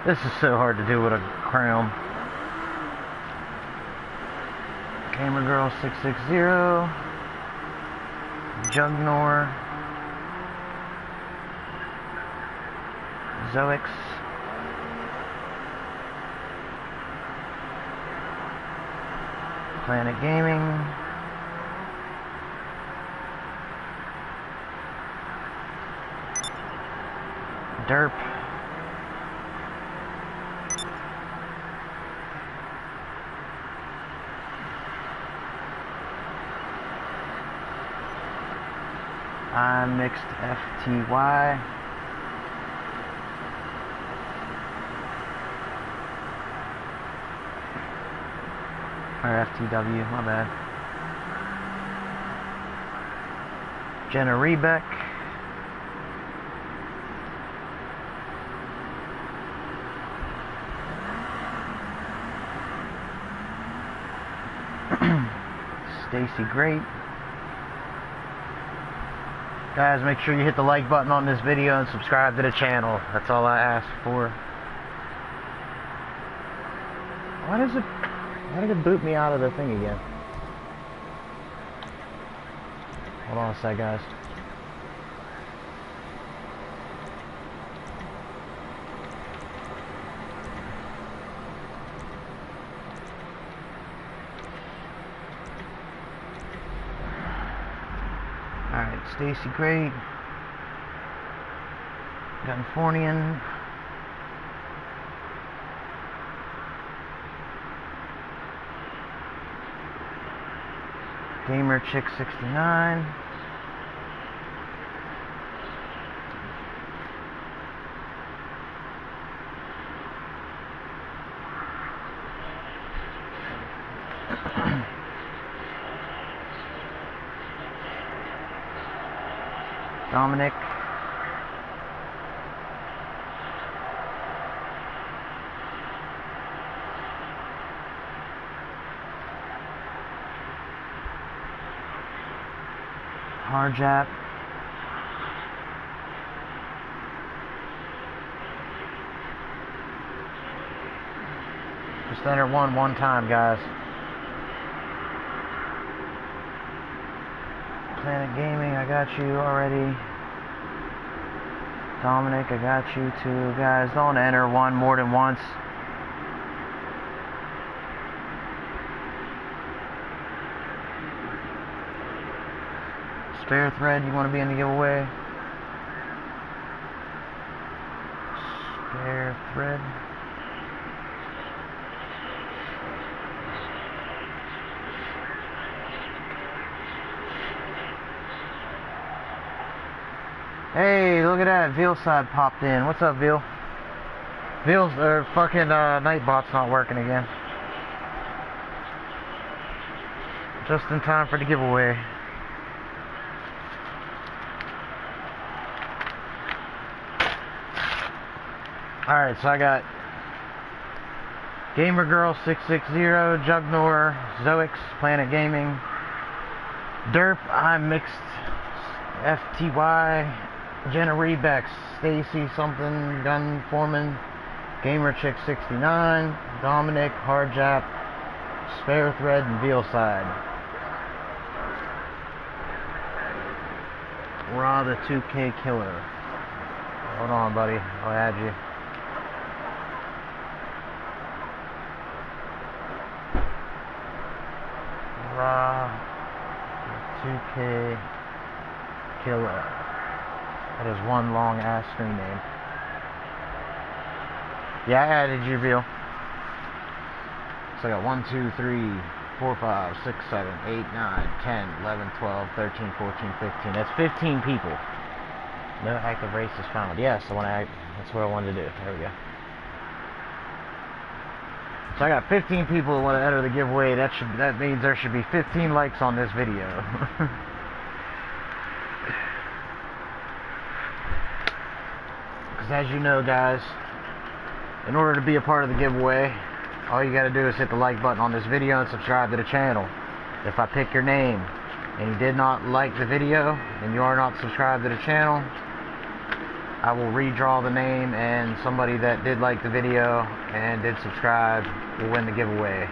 Speaker 1: This is so hard to do with a Crown. Gamer Girl six six zero. Jugnor. Zoix. Planet Gaming. Derp. I mixed F T Y. Or F T W, my bad. Jenna Rebeck. Stacy Great. Guys, make sure you hit the like button on this video and subscribe to the channel. That's all I ask for. Why does it... Why did it boot me out of the thing again? Hold on a sec, guys. Alright, Stacy Great. Gunfornian. Gamer Chick sixty-nine. Dominic. Harjap. Just enter one one time, guys. Planet Gaming, I got you already. Dominic, I got you too. Guys, don't enter one more than once. Spare Thread, you want to be in the giveaway? Spare Thread. Hey, look at that. Veilside popped in. What's up, Veil? Veil's, or fucking uh, Nightbot's not working again. Just in time for the giveaway. Alright, so I got Gamer Girl six six zero, Jugnor, Zoix, Planet Gaming, Derp, I mixed F T Y, Jenna Rebex, Stacy something, Gun Foreman, Gamer Chick sixty-nine, Dominic, Hardjap, Spare Thread, and Veilside. Raw the two K Killer. Hold on, buddy. I'll add you. Raw two K Killer. That is one long ass screen name. Yeah, I added you, Veil. So I got one, two, three, four, five, six, seven, eight, nine, ten, eleven, twelve, thirteen, fourteen, fifteen. That's fifteen people. No active races found. Yes, I want to act. That's what I wanted to do. There we go. So I got fifteen people that want to enter the giveaway. That should that means there should be fifteen likes on this video. Because as you know, guys, in order to be a part of the giveaway, all you got to do is hit the like button on this video and subscribe to the channel. If I pick your name and you did not like the video and you are not subscribed to the channel, I will redraw the name, and somebody that did like the video and did subscribe will win the giveaway.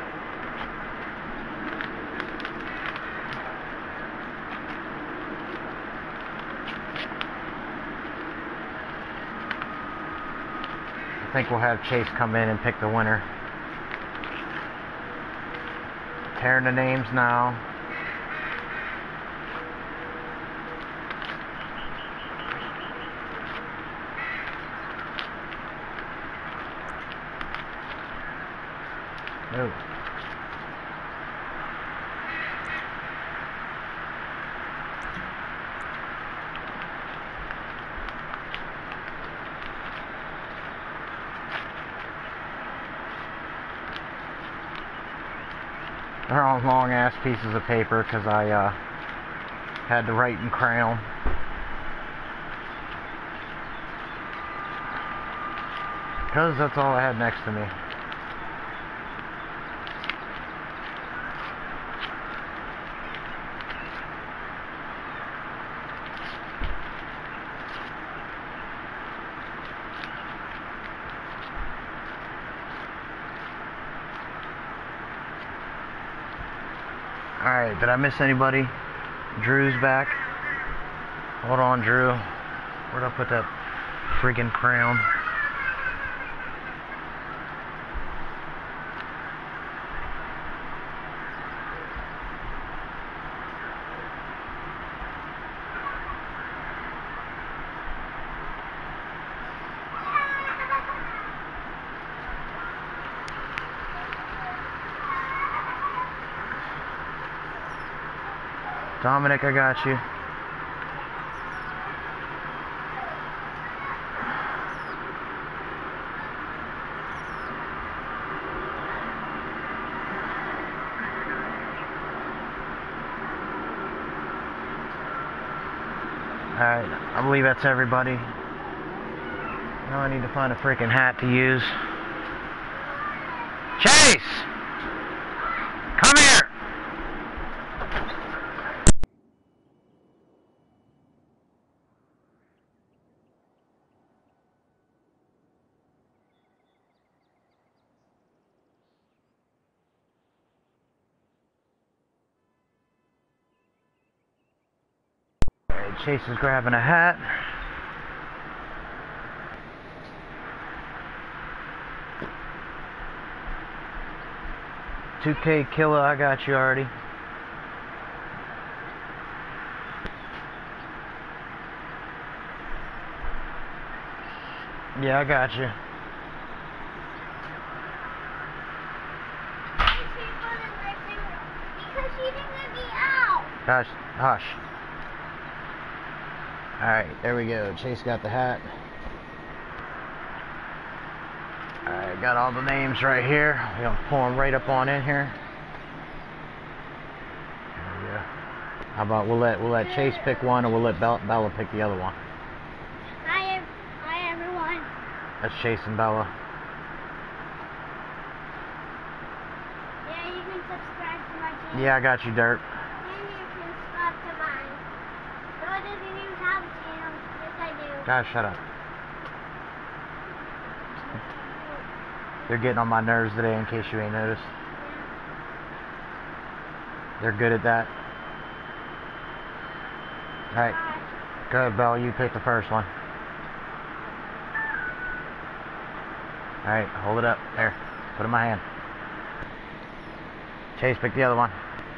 Speaker 1: I think we'll have Chase come in and pick the winner. Tearing the names now. No. They're on long ass pieces of paper because I uh, had to write in crayon. Because that's all I had next to me. Alright, did I miss anybody? Drew's back. Hold on, Drew. Where'd I put that freaking crayon? Dominic, I got you. Alright, I believe that's everybody. Now I need to find a freaking hat to use. Chase! Come here! Chase is grabbing a hat. two K Killer, I got you already. Yeah, I got you.
Speaker 4: Because she didn't let me out.
Speaker 1: Hush, hush. Alright, there we go. Chase got the hat. Alright, got all the names right here. We're gonna pull them right up on in here. There we go. How about we'll let we'll let Chase pick one, and we'll let Bella, Bella pick the other one.
Speaker 4: Hi, ev hi everyone.
Speaker 1: That's Chase and Bella.
Speaker 4: Yeah, you can subscribe to my channel.
Speaker 1: Yeah, I got you, Dirt.
Speaker 4: And you can subscribe to mine. Noah doesn't even have a channel. Yes, I do.
Speaker 1: Guys, shut up. They're getting on my nerves today, in case you ain't noticed. They're good at that. Alright. Go ahead, Bella. You pick the first one. Alright, hold it up. There. Put it in my hand. Chase, pick the other one.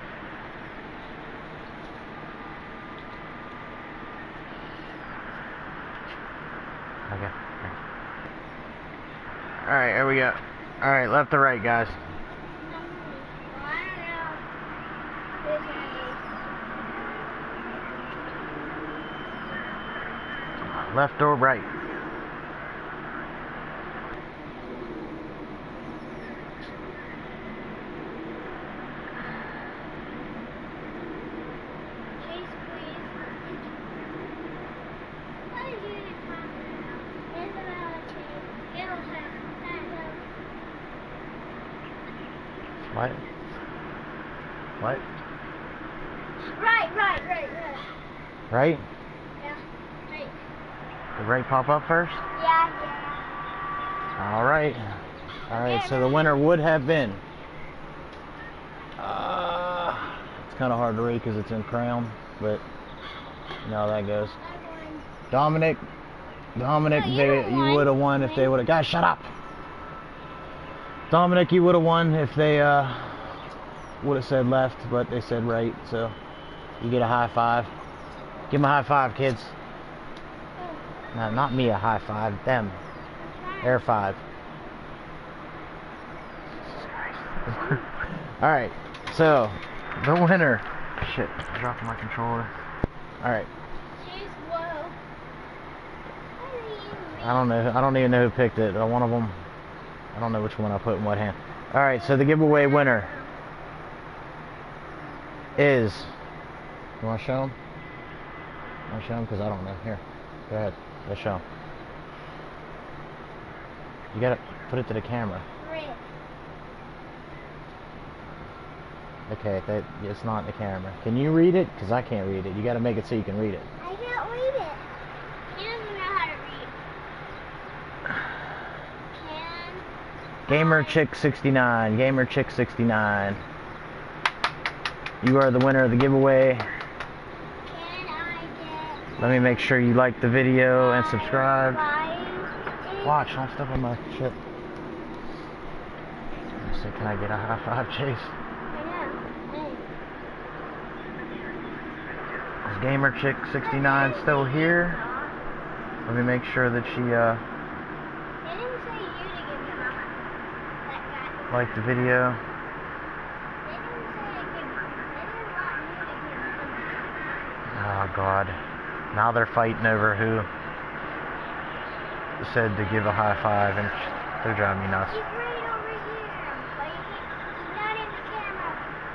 Speaker 1: Okay. Alright, here we go. Alright, left to right, guys. Left or right? What? What?
Speaker 4: Right, right, right, right.
Speaker 1: Right?
Speaker 4: Yeah, right.
Speaker 1: The rate pop up first?
Speaker 4: Yeah, yeah.
Speaker 1: Alright. Alright, so the winner would have been... Uh, it's kind of hard to read because it's in crayon, but you know how that goes.
Speaker 4: I won.
Speaker 1: Dominic, Dominic,
Speaker 4: No, you
Speaker 1: they,
Speaker 4: don't
Speaker 1: you
Speaker 4: won.
Speaker 1: would have won if they would have... Guys, shut up! Dominic, you would have won if they uh, would have said left, but they said right, so you get a high five. Give them a high five, kids. No, not me a high five, them. Air five. Alright, so, the winner. Shit, I dropped my controller. Alright,
Speaker 4: Jeez, whoa. What do you
Speaker 1: I don't know, I don't even know who picked it. Uh, One of them, I don't know which one I put in what hand. Alright, so the giveaway winner is, you want to show them? You want to show them? Because I don't know. Here, go ahead, let's show them. You gotta put it to the camera.
Speaker 4: Red.
Speaker 1: Okay, that it's not in the camera. Can you read it? Because I can't read it. You gotta make it so you can read it.
Speaker 4: I can't read it. He doesn't know how to read. Can
Speaker 1: Gamer Chick sixty-nine. Gamer Chick sixty-nine. You are the winner of the giveaway.
Speaker 4: can I get
Speaker 1: Let me make sure you like the video and subscribe.
Speaker 4: five?
Speaker 1: Watch, don't step on my shit. Let me see, can I get a high five, Chase?
Speaker 4: I know.
Speaker 1: Is Gamer Chick sixty-nine still here? Let me make sure that she uh
Speaker 4: They didn't say you to give me mama. That guy.
Speaker 1: liked the video.
Speaker 4: They didn't say I give. They didn't want you to give mama.
Speaker 1: Oh God. Now they're fighting over who said to give a high five, and they're driving me nuts.
Speaker 4: He's right over here, but he can't, he's not in the camera.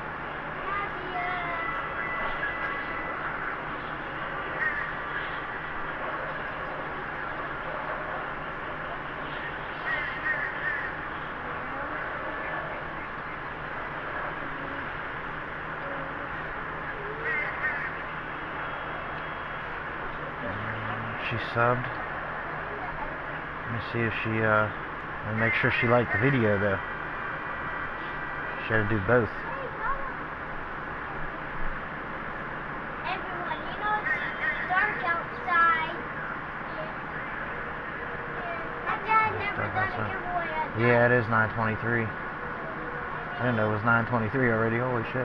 Speaker 1: She subbed. Let me see if she, uh, let me make sure she liked the video though. She had to do both.
Speaker 4: Everyone, you know it's dark outside. That guy never
Speaker 1: Dark
Speaker 4: done a
Speaker 1: outside.
Speaker 4: giveaway at
Speaker 1: Yeah, it is nine twenty-three. I didn't know it was nine twenty-three already. Holy shit.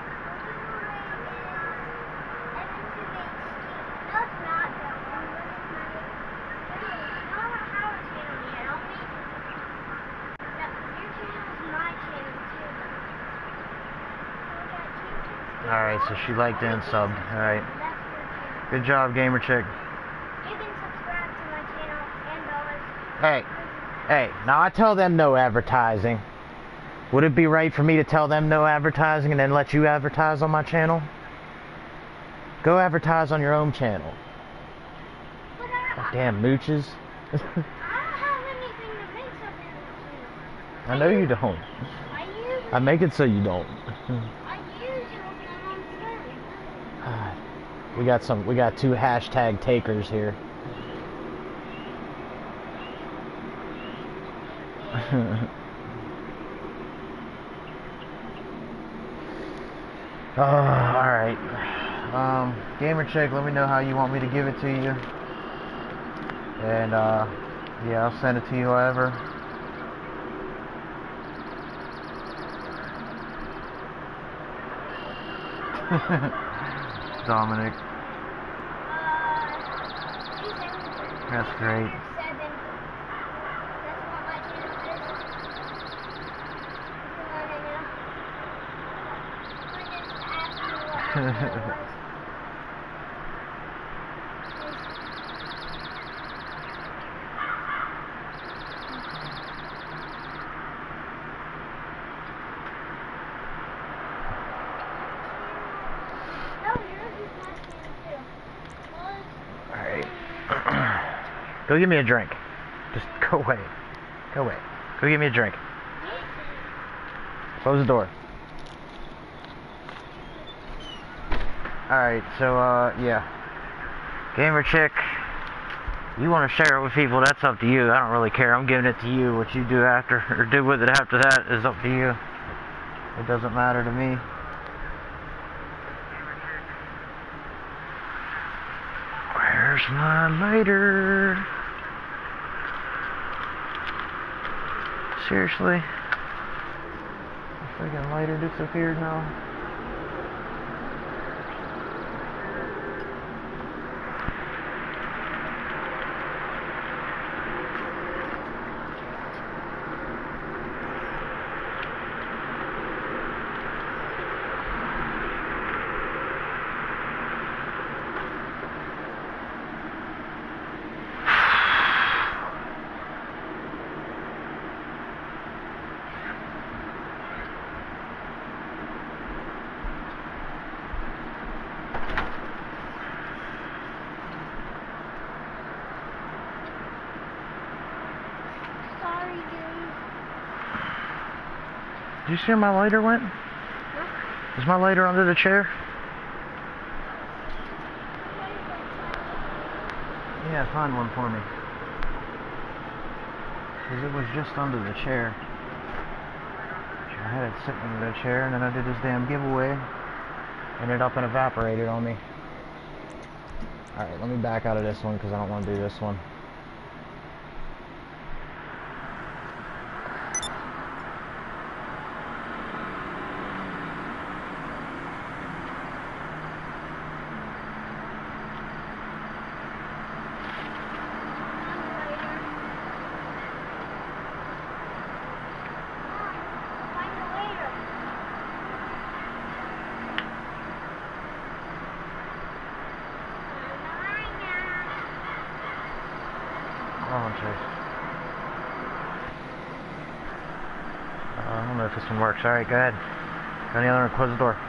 Speaker 1: Alright, so she liked and subbed. Alright. Good job, Gamer Chick.
Speaker 4: You can subscribe to my channel and dollars.
Speaker 1: Hey, hey, now I tell them no advertising. Would it be right for me to tell them no advertising and then let you advertise on my channel? Go advertise on your own channel.
Speaker 4: But I,
Speaker 1: Damn mooches.
Speaker 4: I don't have anything to make something with you.
Speaker 1: I know you don't.
Speaker 4: I use
Speaker 1: I make it so you don't.
Speaker 4: I use you when I'm on phone.
Speaker 1: We got some, we got two hashtag takers here. Oh, alright. Um, Gamer Chick, let me know how you want me to give it to you. And, uh, yeah, I'll send it to you however. Dominic. That's great.
Speaker 4: Seven. That's what my channel is. If you wanna know. Or just ask me what my channel was. No, yours is my channel too. Well,
Speaker 1: Alright. Go give me a drink. Just go away. Go away. Go give me a drink. Close the door. Alright, so, uh, yeah. Gamer Chick You want to share it with people, that's up to you. I don't really care. I'm giving it to you. What you do after, or do with it after that is up to you. It doesn't matter to me. Where's my lighter? Seriously? The freaking lighter disappeared now.
Speaker 4: Sorry, dude.
Speaker 1: Did you see where my lighter went?
Speaker 4: Huh?
Speaker 1: Is my lighter under the chair? Yeah, find one for me. Because it was just under the chair. I had it sitting under the chair, and then I did this damn giveaway. Ended up and evaporated on me. Alright, let me back out of this one because I don't want to do this one. Oh, jeez. Uh, I don't know if this one works. Alright, go ahead. Got any other? Close the door.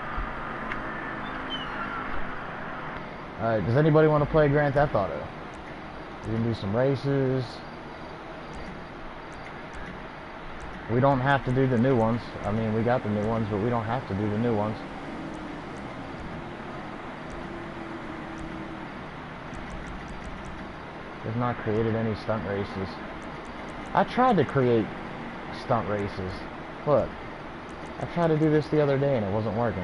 Speaker 1: Alright, does anybody want to play Grand Theft Auto? We can do some races. We don't have to do the new ones. I mean, we got the new ones, but we don't have to do the new ones. They've not created any stunt races. I tried to create stunt races. Look, I tried to do this the other day and it wasn't working.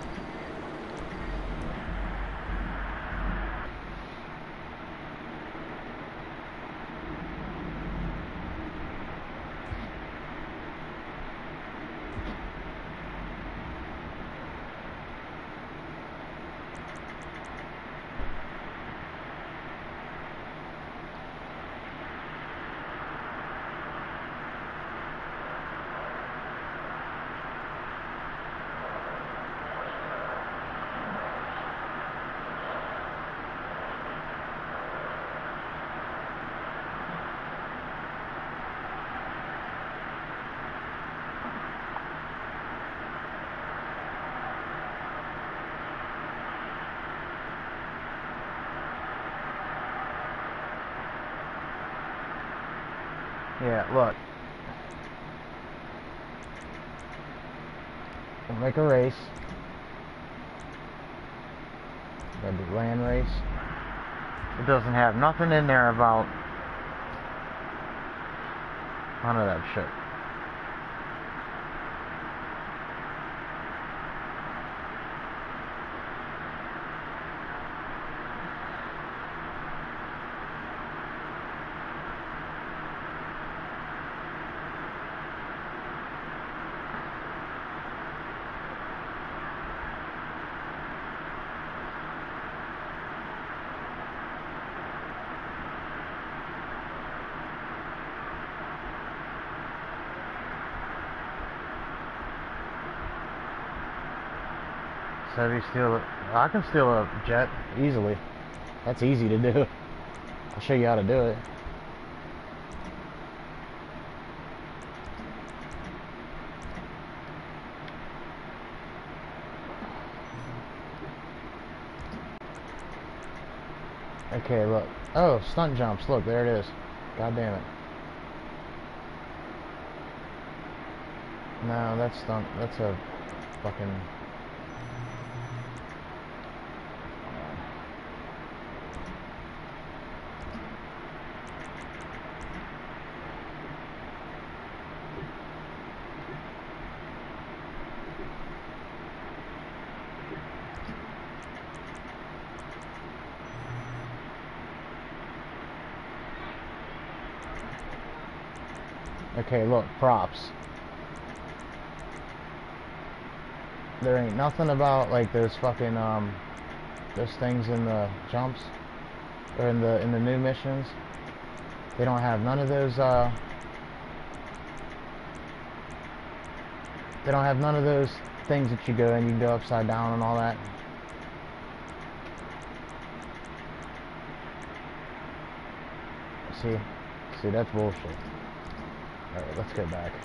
Speaker 1: Yeah, look. We'll make a race. Gotta do land race. It doesn't have nothing in there about none of that shit. Heavy steal. I can steal a jet easily. That's easy to do. I'll show you how to do it. Okay, look. Oh, stunt jumps. Look, there it is. God damn it. No, that's stunt. That's a fucking... Okay, look, props. There ain't nothing about like those fucking um those things in the jumps or in the in the new missions. They don't have none of those uh they don't have none of those things that you go and you can go upside down and all that. See? See, that's bullshit. Alright, let's go back.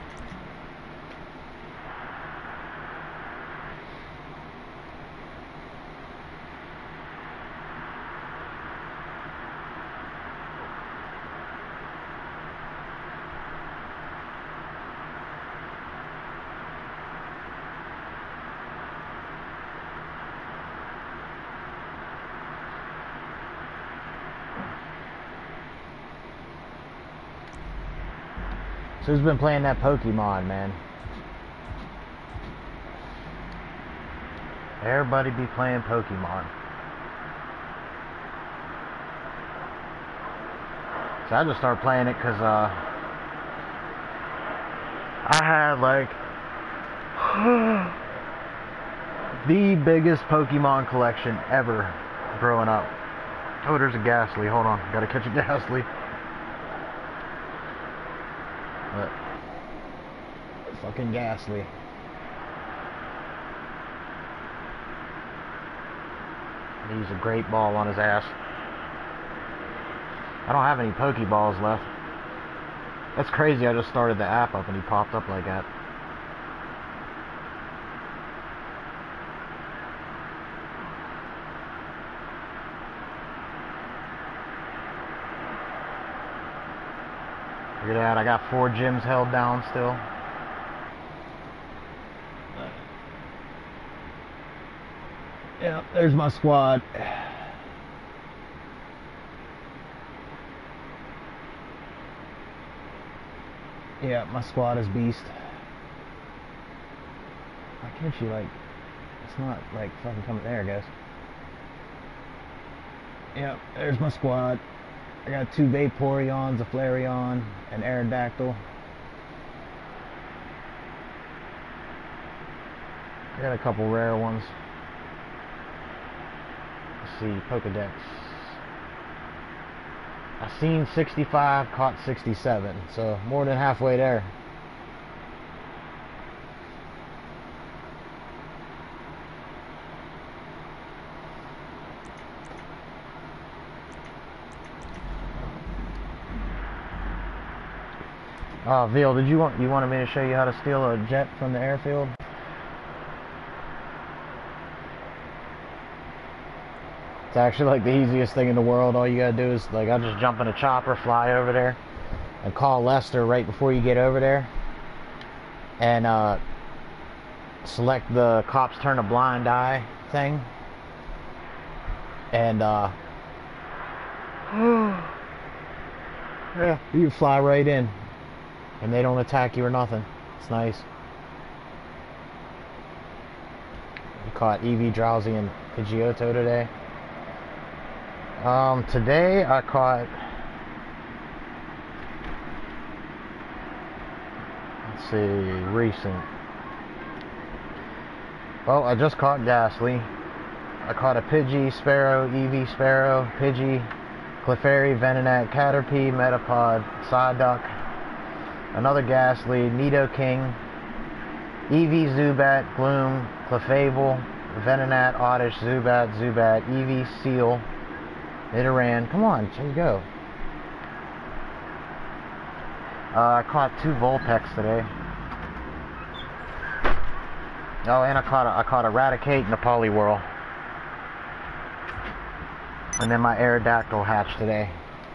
Speaker 1: So who's been playing that Pokemon, man? Everybody be playing Pokemon. So I just started playing it because uh, I had like the biggest Pokemon collection ever growing up. Oh, there's a Ghastly. Hold on, gotta catch a Ghastly. But, fucking Ghastly. He's a great ball on his ass. I don't have any Pokeballs left. That's crazy, I just started the app up and he popped up like that. Look at that, I got four gyms held down still. Yeah, there's my squad. Yeah, my squad is beast. Why can't you, like, it's not, like, fucking coming there, I guess. Yeah, there's my squad. I got two Vaporeons, a Flareon, an Aerodactyl. I got a couple rare ones. Let's see, Pokedex. I seen sixty-five, caught sixty-seven, so more than halfway there. Oh, Veal, did you want you wanted me to show you how to steal a jet from the airfield? It's actually like the easiest thing in the world. All you gotta do is, like, I'll just jump in a chopper, fly over there, and call Lester right before you get over there, and uh, select the cops turn a blind eye thing, and uh, yeah, you fly right in. And they don't attack you or nothing. It's nice. We caught Eevee, Drowsy, and Pidgeotto today. Um, today I caught... Let's see, recent. Well, I just caught Ghastly. I caught a Pidgey, Sparrow, Eevee, Sparrow, Pidgey, Clefairy, Venonat, Caterpie, Metapod, Psyduck. Another Ghastly, Nidoking, Eevee, Zubat, Gloom, Clefable, Venonat, Oddish, Zubat, Zubat, Eevee, Seal, Nidoran. Come on, here you go. Uh, I caught two Vulpix today. Oh, and I caught a, I caught a Raticate and a Poliwhirl. And then my Aerodactyl hatched today.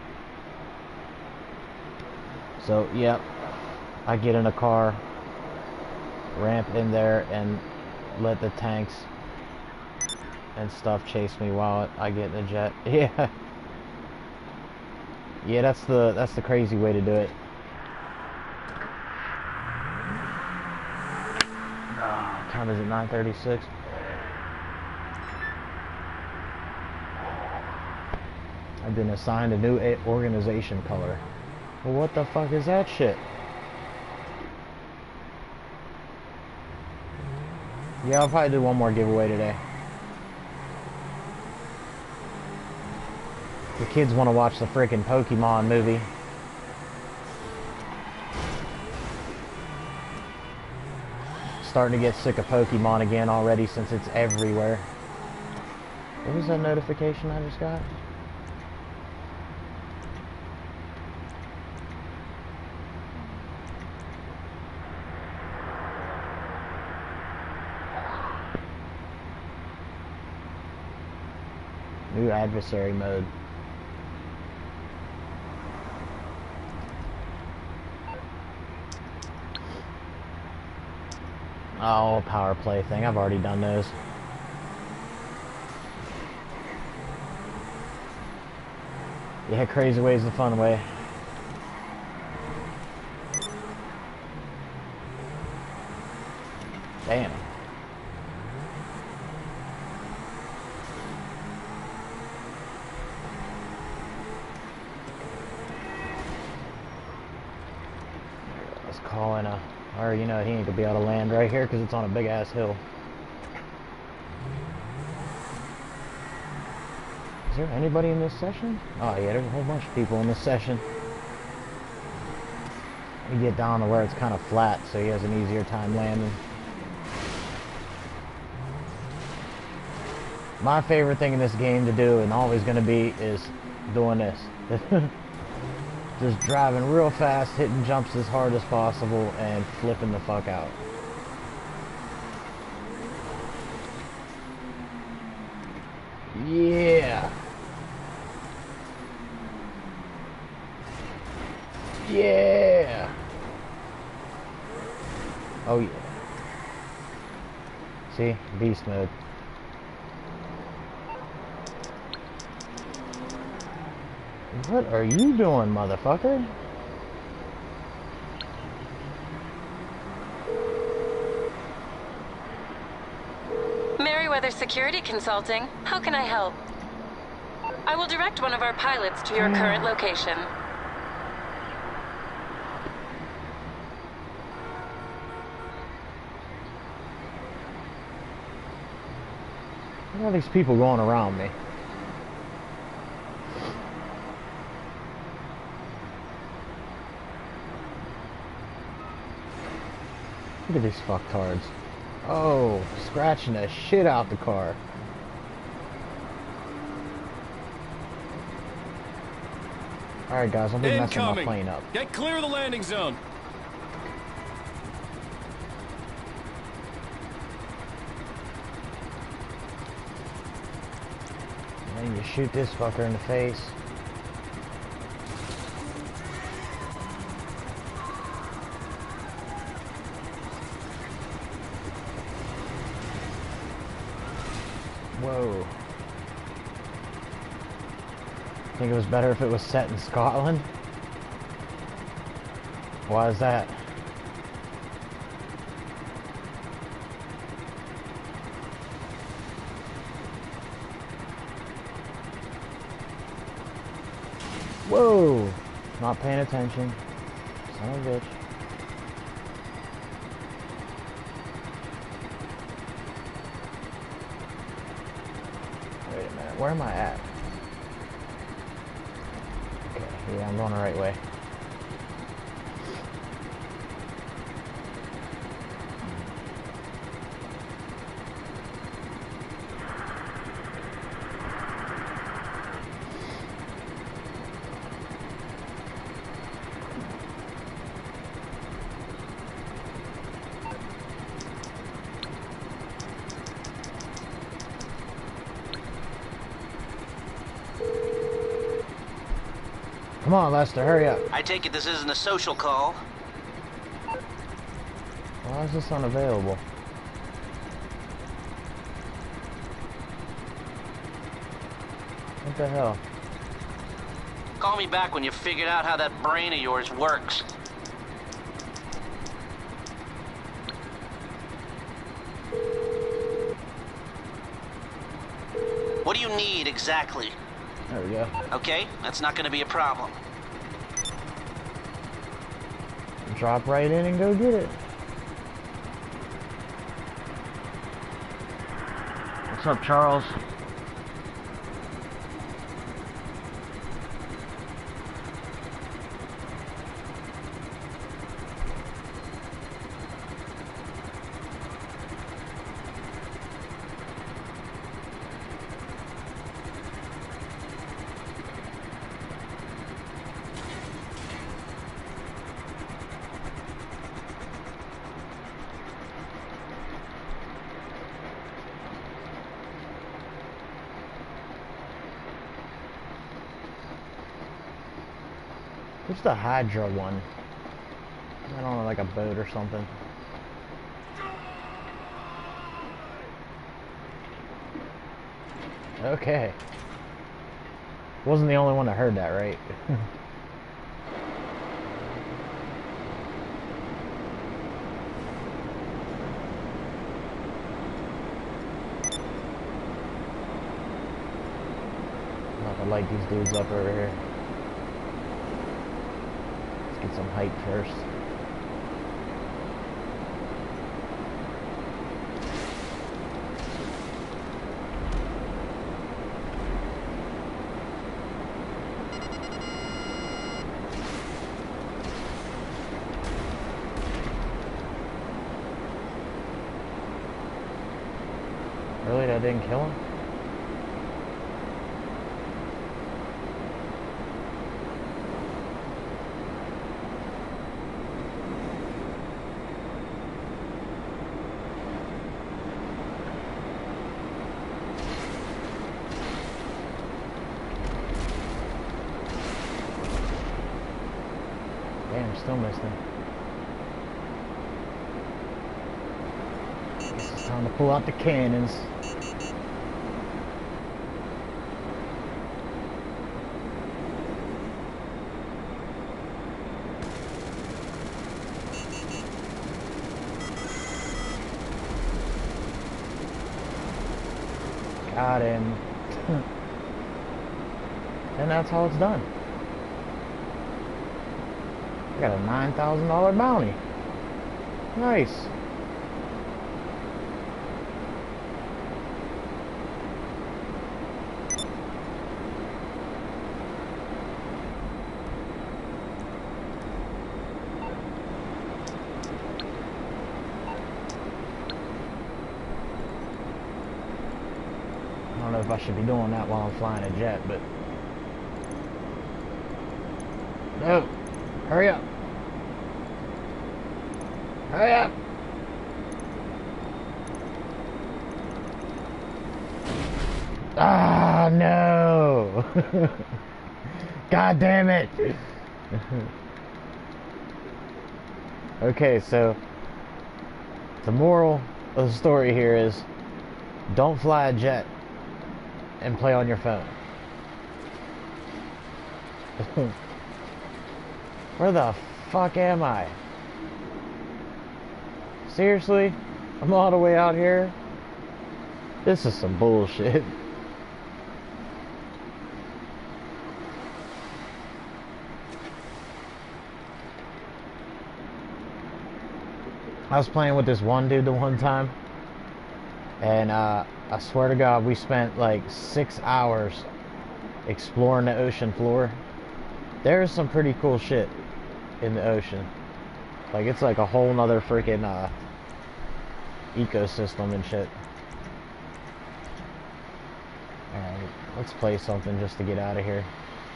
Speaker 1: So, yep. I get in a car, ramp in there, and let the tanks and stuff chase me while I get in the jet. Yeah, yeah, that's the that's the crazy way to do it. Oh, what time is it? nine thirty-six. I've been assigned a new organization color. Well, what the fuck is that shit? Yeah, I'll probably do one more giveaway today. The kids want to watch the freaking Pokemon movie. Starting to get sick of Pokemon again already since it's everywhere. What was that notification I just got? New adversary mode. Oh, power play thing. I've already done those. Yeah, crazy way's the fun way. Damn. Let's call in a... Or, you know, he ain't gonna be able to land right here because it's on a big ass hill. Is there anybody in this session? Oh yeah, there's a whole bunch of people in this session. You get down to where it's kind of flat, so he has an easier time landing. My favorite thing in this game to do, and always gonna be, is doing this. Just driving real fast, hitting jumps as hard as possible, and flipping the fuck out. Yeah. Yeah. Oh yeah. See? Beast mode. What are you doing, motherfucker?
Speaker 5: Merriweather Security Consulting. How can I help? I will direct one of our pilots to your current location.
Speaker 1: What are these people going around me? Look at these fucktards. Oh, scratching the shit out the car. Alright guys, I'll be messing my plane up.
Speaker 6: Get clear of the landing zone.
Speaker 1: And then you shoot this fucker in the face. Whoa. Think it was better if it was set in Scotland? Why is that? Whoa! Not paying attention. Son of a bitch. Wait a minute, where am I at? Okay, yeah, I'm going the right way. Come on, Lester, hurry up.
Speaker 7: I take it this isn't a social call.
Speaker 1: Why is this unavailable? What the hell?
Speaker 7: Call me back when you've figured out how that brain of yours works. What do you need exactly?
Speaker 1: There we go.
Speaker 7: Okay, that's not gonna be a problem.
Speaker 1: Drop right in and go get it. What's up, Charles? What's the Hydra one? I don't know, like a boat or something. Okay. Wasn't the only one that heard that, right? I'm not gonna light these dudes up over here. Get some height first. Really, that didn't kill him? Damn, still missed him. It's time to pull out the cannons. Got him. And that's how it's done. I got a nine thousand dollar bounty. Nice. I don't know if I should be doing that while I'm flying a jet, but... No! Hurry up! Hurry up! Ah, no! God damn it! Okay, so the moral of the story here is don't fly a jet and play on your phone. Where the fuck am I? Seriously? I'm all the way out here? This is some bullshit. I was playing with this one dude the one time, and uh, I swear to God, we spent like six hours exploring the ocean floor. There's some pretty cool shit in the ocean. Like, it's like a whole nother freaking uh, ecosystem and shit. Alright, let's play something just to get out of here.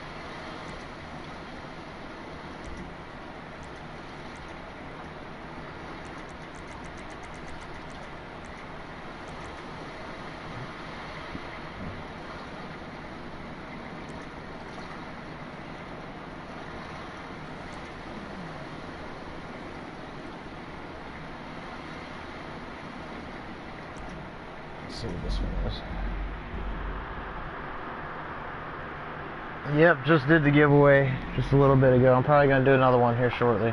Speaker 1: See what this one is. Yep, just did the giveaway just a little bit ago. I'm probably going to do another one here shortly.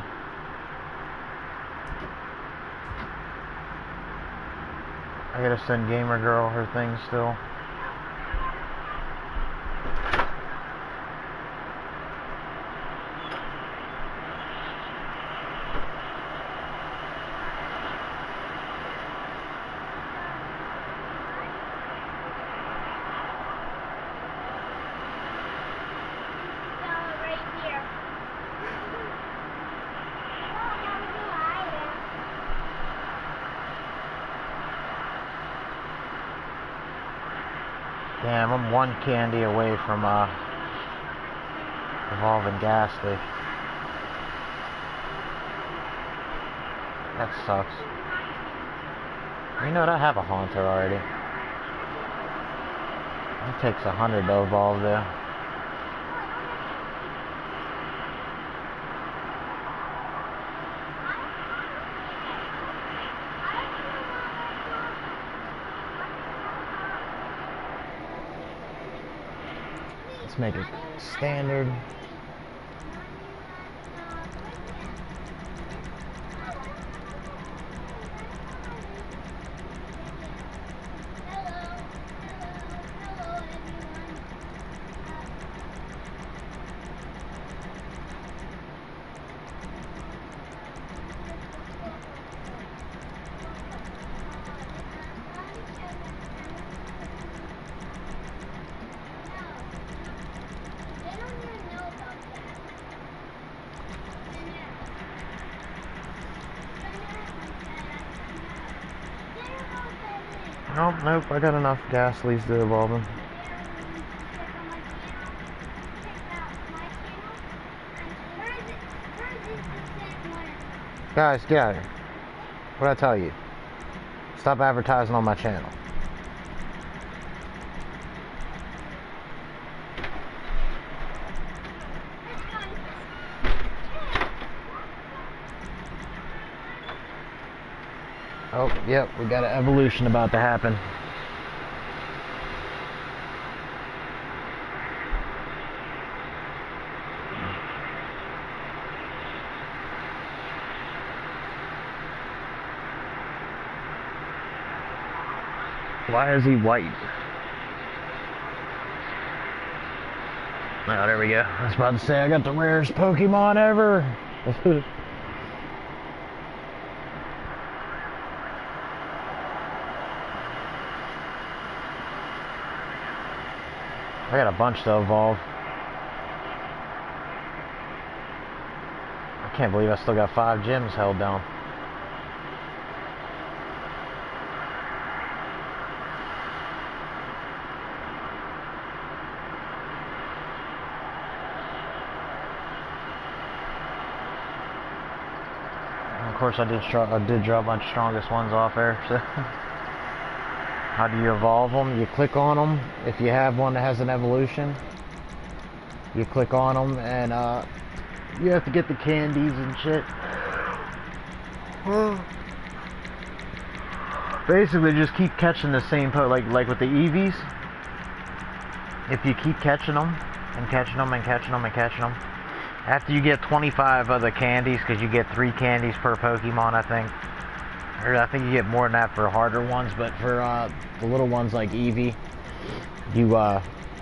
Speaker 1: I gotta send Gamer Girl her thing still. Damn, I'm one candy away from uh, evolving Ghastly. That sucks. You know what? I have a Haunter already. It takes a hundred to evolve there. Let's make it standard. Nope, nope, I got enough Ghastlies to evolve them. Guys, get out of here. What'd I tell you? Stop advertising on my channel. Oh, yep, we got an evolution about to happen. Why is he white? Oh, there we go. I was about to say I got the rarest Pokemon ever. I got a bunch to evolve. I can't believe I still got five gyms held down. And of course, I did, I did drop a bunch of strongest ones off there. So. How do you evolve them? You click on them. If you have one that has an evolution, you click on them, and uh, you have to get the candies and shit. Basically, just keep catching the same po like like with the Eevees. If you keep catching them and catching them and catching them and catching them, after you get twenty-five of the candies, because you get three candies per Pokemon, I think. Or I think you get more than that for harder ones, but for uh, the little ones like Eevee, you uh,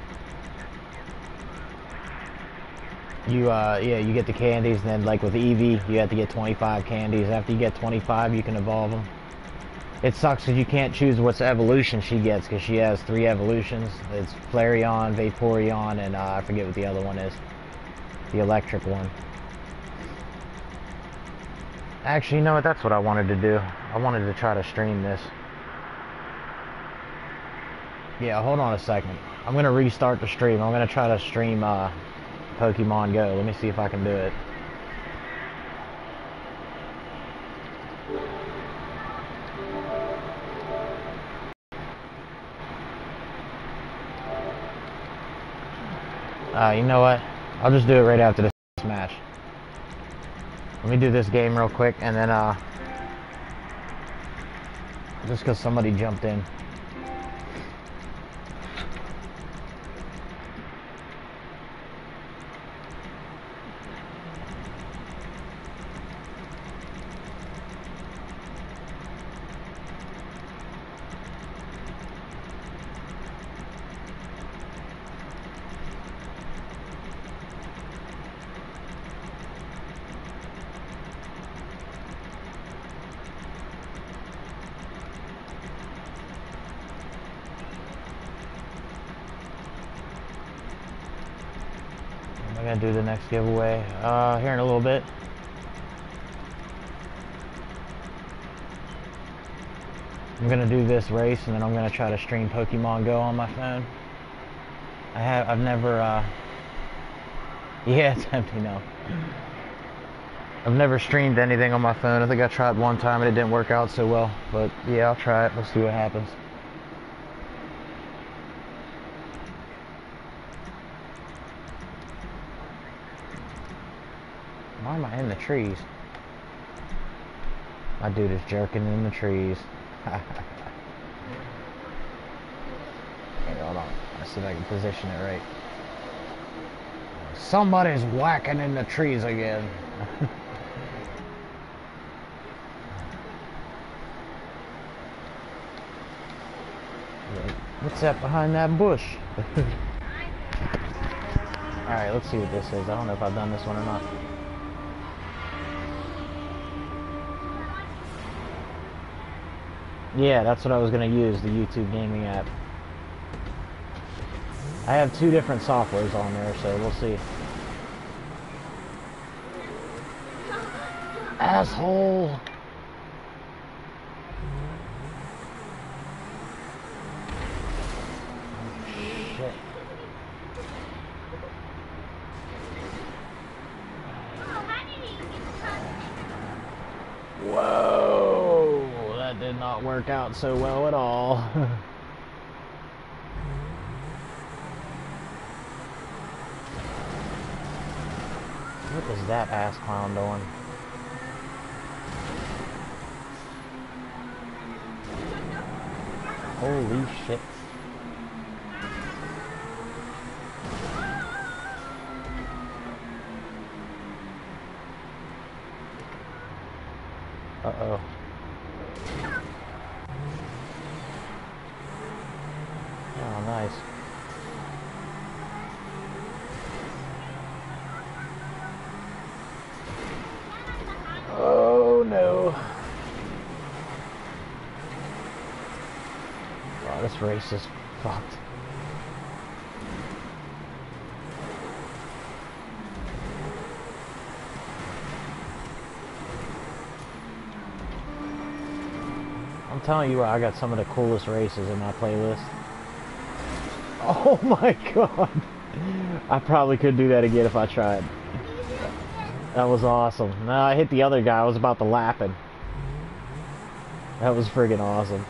Speaker 1: you uh, yeah, you get the candies, and then like with Eevee, you have to get twenty-five candies. After you get twenty-five, you can evolve them. It sucks because you can't choose what's evolution she gets, because she has three evolutions. It's Flareon, Vaporeon, and uh, I forget what the other one is, the electric one. Actually, you know what? That's what I wanted to do. I wanted to try to stream this. Yeah, hold on a second. I'm going to restart the stream. I'm going to try to stream uh, Pokemon Go. Let me see if I can do it. Uh, you know what? I'll just do it right after this match. Let me do this game real quick, and then, uh, just because somebody jumped in. I'm gonna do the next giveaway uh, here in a little bit. I'm gonna do this race, and then I'm gonna try to stream Pokemon Go on my phone. I have. I've never. Uh... Yeah, it's empty now. I've never streamed anything on my phone. I think I tried one time and it didn't work out so well. But yeah, I'll try it. Let's see what happens. Why am I in the trees? My dude is jerking in the trees. Hey, hold on. Let's see if I can position it right. Somebody's whacking in the trees again. What's that behind that bush? Alright, let's see what this is. I don't know if I've done this one or not. Yeah, that's what I was going to use, the YouTube gaming app. I have two different softwares on there, so we'll see. Asshole! Shit. Whoa! That did not work out so well at all. What is that ass clown doing? Holy shit. Uh-oh. Oh, nice. Oh, no. Oh, this race is fucked. I'm telling you what, I got some of the coolest races in my playlist. Oh my god. I probably could do that again if I tried. That was awesome. No, I hit the other guy. I was about to lap him. That was friggin' awesome.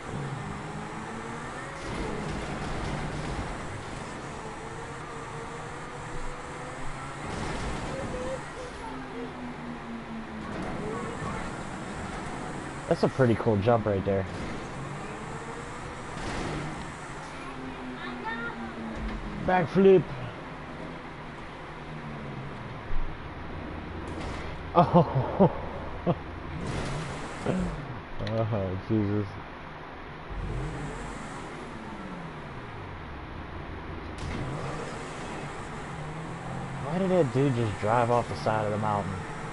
Speaker 1: That's a pretty cool jump right there. Backflip. Oh. Oh, Jesus. Why did that dude just drive off the side of the mountain?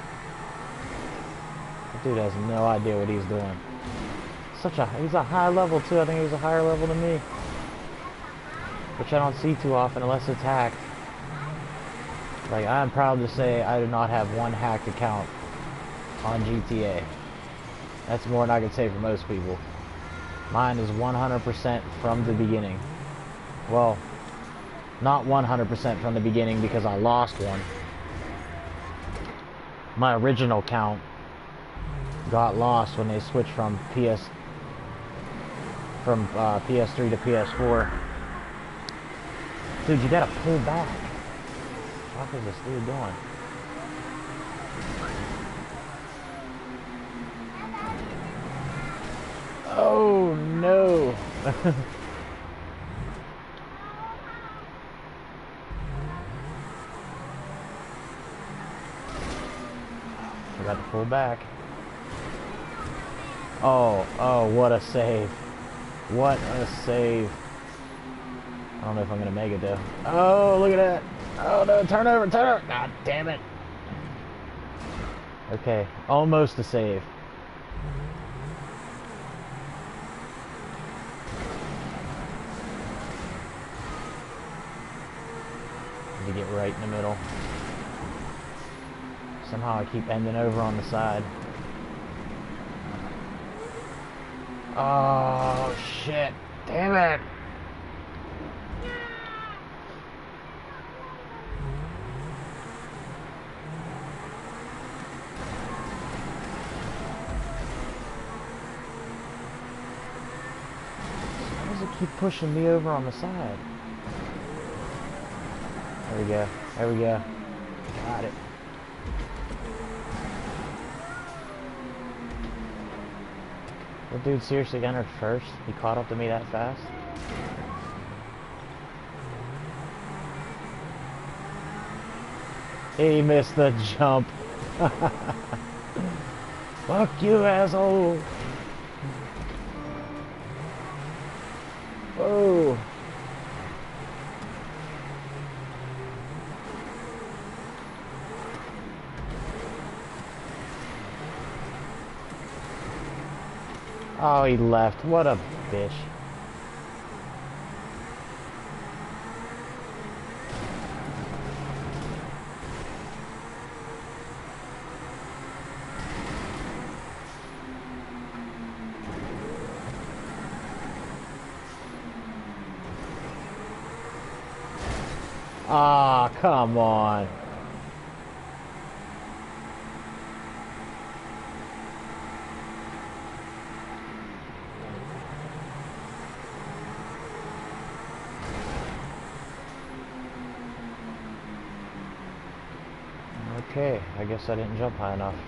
Speaker 1: That dude has no idea what he's doing. Such a, he's a high level too. I think he was a higher level than me. Which I don't see too often unless it's hacked. Like, I'm proud to say I do not have one hacked account on G T A. That's more than I could say for most people. Mine is one hundred percent from the beginning. Well, not one hundred percent from the beginning because I lost one. My original account got lost when they switched from P S from uh, P S three to P S four. Dude, you gotta pull back. What is this dude doing? Oh no! Forgot to pull back. Oh, oh, what a save. What a save. I don't know if I'm gonna make it though. Oh, look at that. Oh no, turn over, turn over. God damn it. Okay, almost a save. Need to get right in the middle. Somehow I keep ending over on the side. Oh shit. Damn it. keep pushing me over on the side. There we go. There we go. Got it. That dude seriously entered first? He caught up to me that fast? He missed the jump. Fuck you, asshole. Whoa. Oh, he left. What a bitch. Ah, come on. Okay, I guess I didn't jump high enough.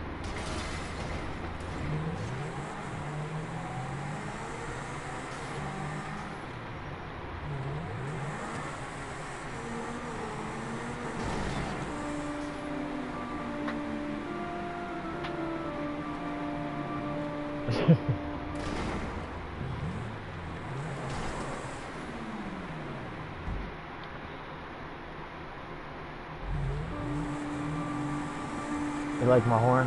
Speaker 1: You like my horn?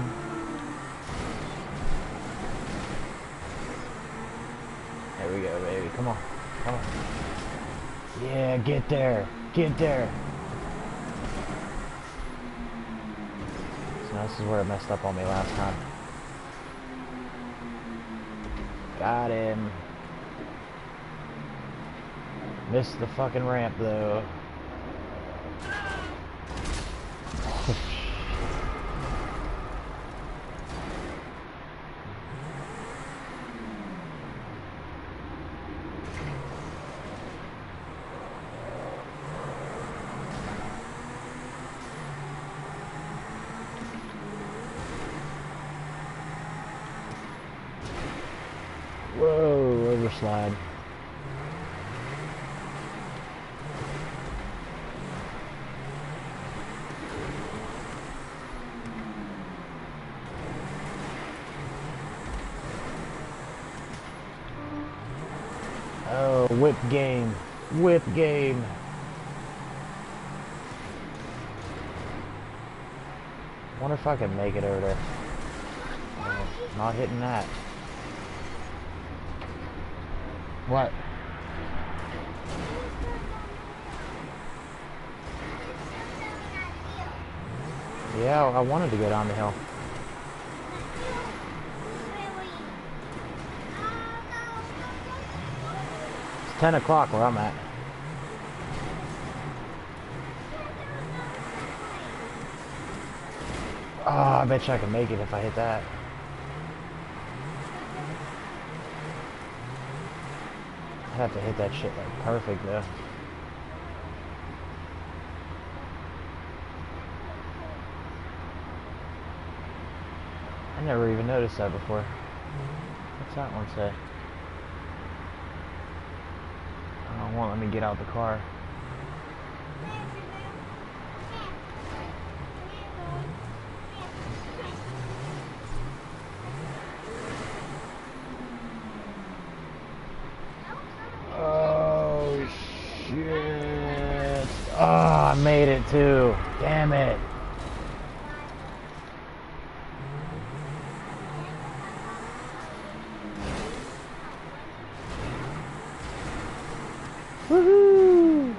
Speaker 1: There we go, baby. Come on. Come on. Yeah, get there. Get there. So now this is where it messed up on me last time. Got him. Missed the fucking ramp, though. Whoa, overslide. Oh, whip game. Whip game. Wonder if I can make it over there. Oh, not hitting that. What? Yeah, I wanted to go down the hill. It's ten o'clock where I'm at. Oh, I bet you I can make it if I hit that. I'd have to hit that shit like perfect though. I never even noticed that before. What's that one say? Oh, it won't let me get out the car. Oh shit. Oh, I made it too. Damn it. Woohoo!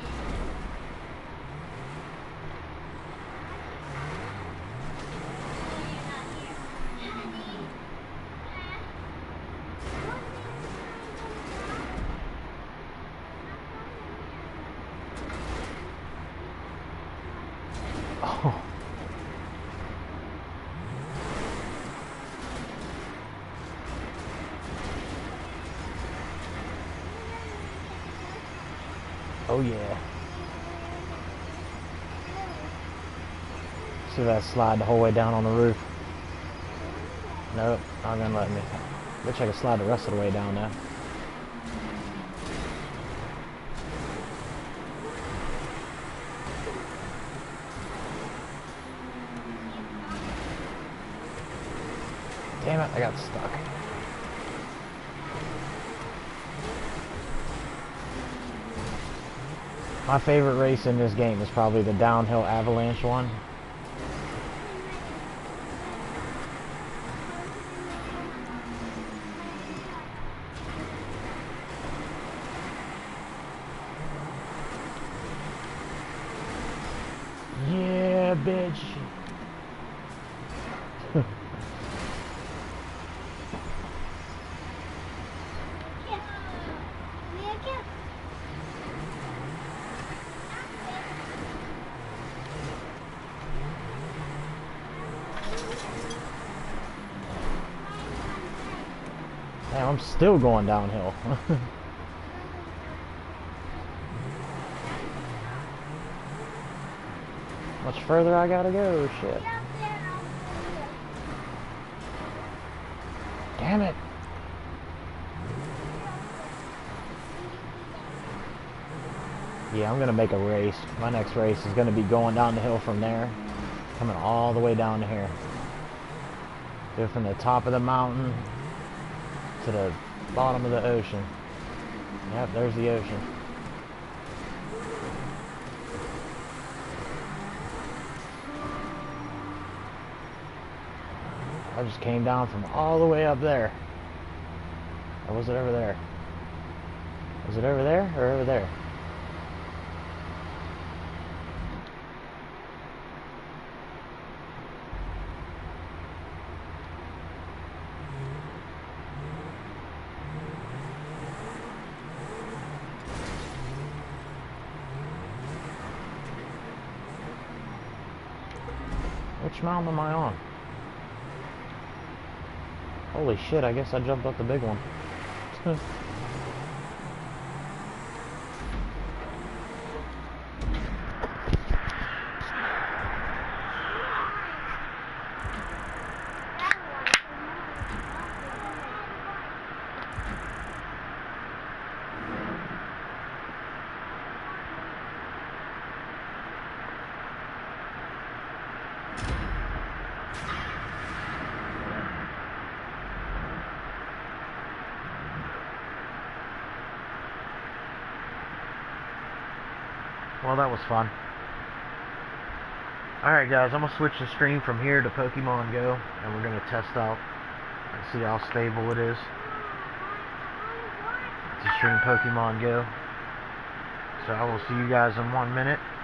Speaker 1: Oh. Oh yeah. See if I slide the whole way down on the roof. Nope, not gonna let me. Wish I could slide the rest of the way down now. Damn it, I got stuck. My favorite race in this game is probably the downhill avalanche one. Yeah, bitch. Damn, I'm still going downhill. Much further I gotta go, shit. Damn it. Yeah, I'm gonna make a race. My next race is gonna be going down the hill from there, coming all the way down to here. Go from the top of the mountain to the bottom of the ocean. Yep, there's the ocean. I just came down from all the way up there. Or was it over there? Was it over there or over there? Which mountain am I on? Holy shit, I guess I jumped up the big one. Well, that was fun. Alright guys, I'm going to switch the stream from here to Pokemon Go, and we're going to test out and see how stable it is to stream Pokemon Go. So I will see you guys in one minute.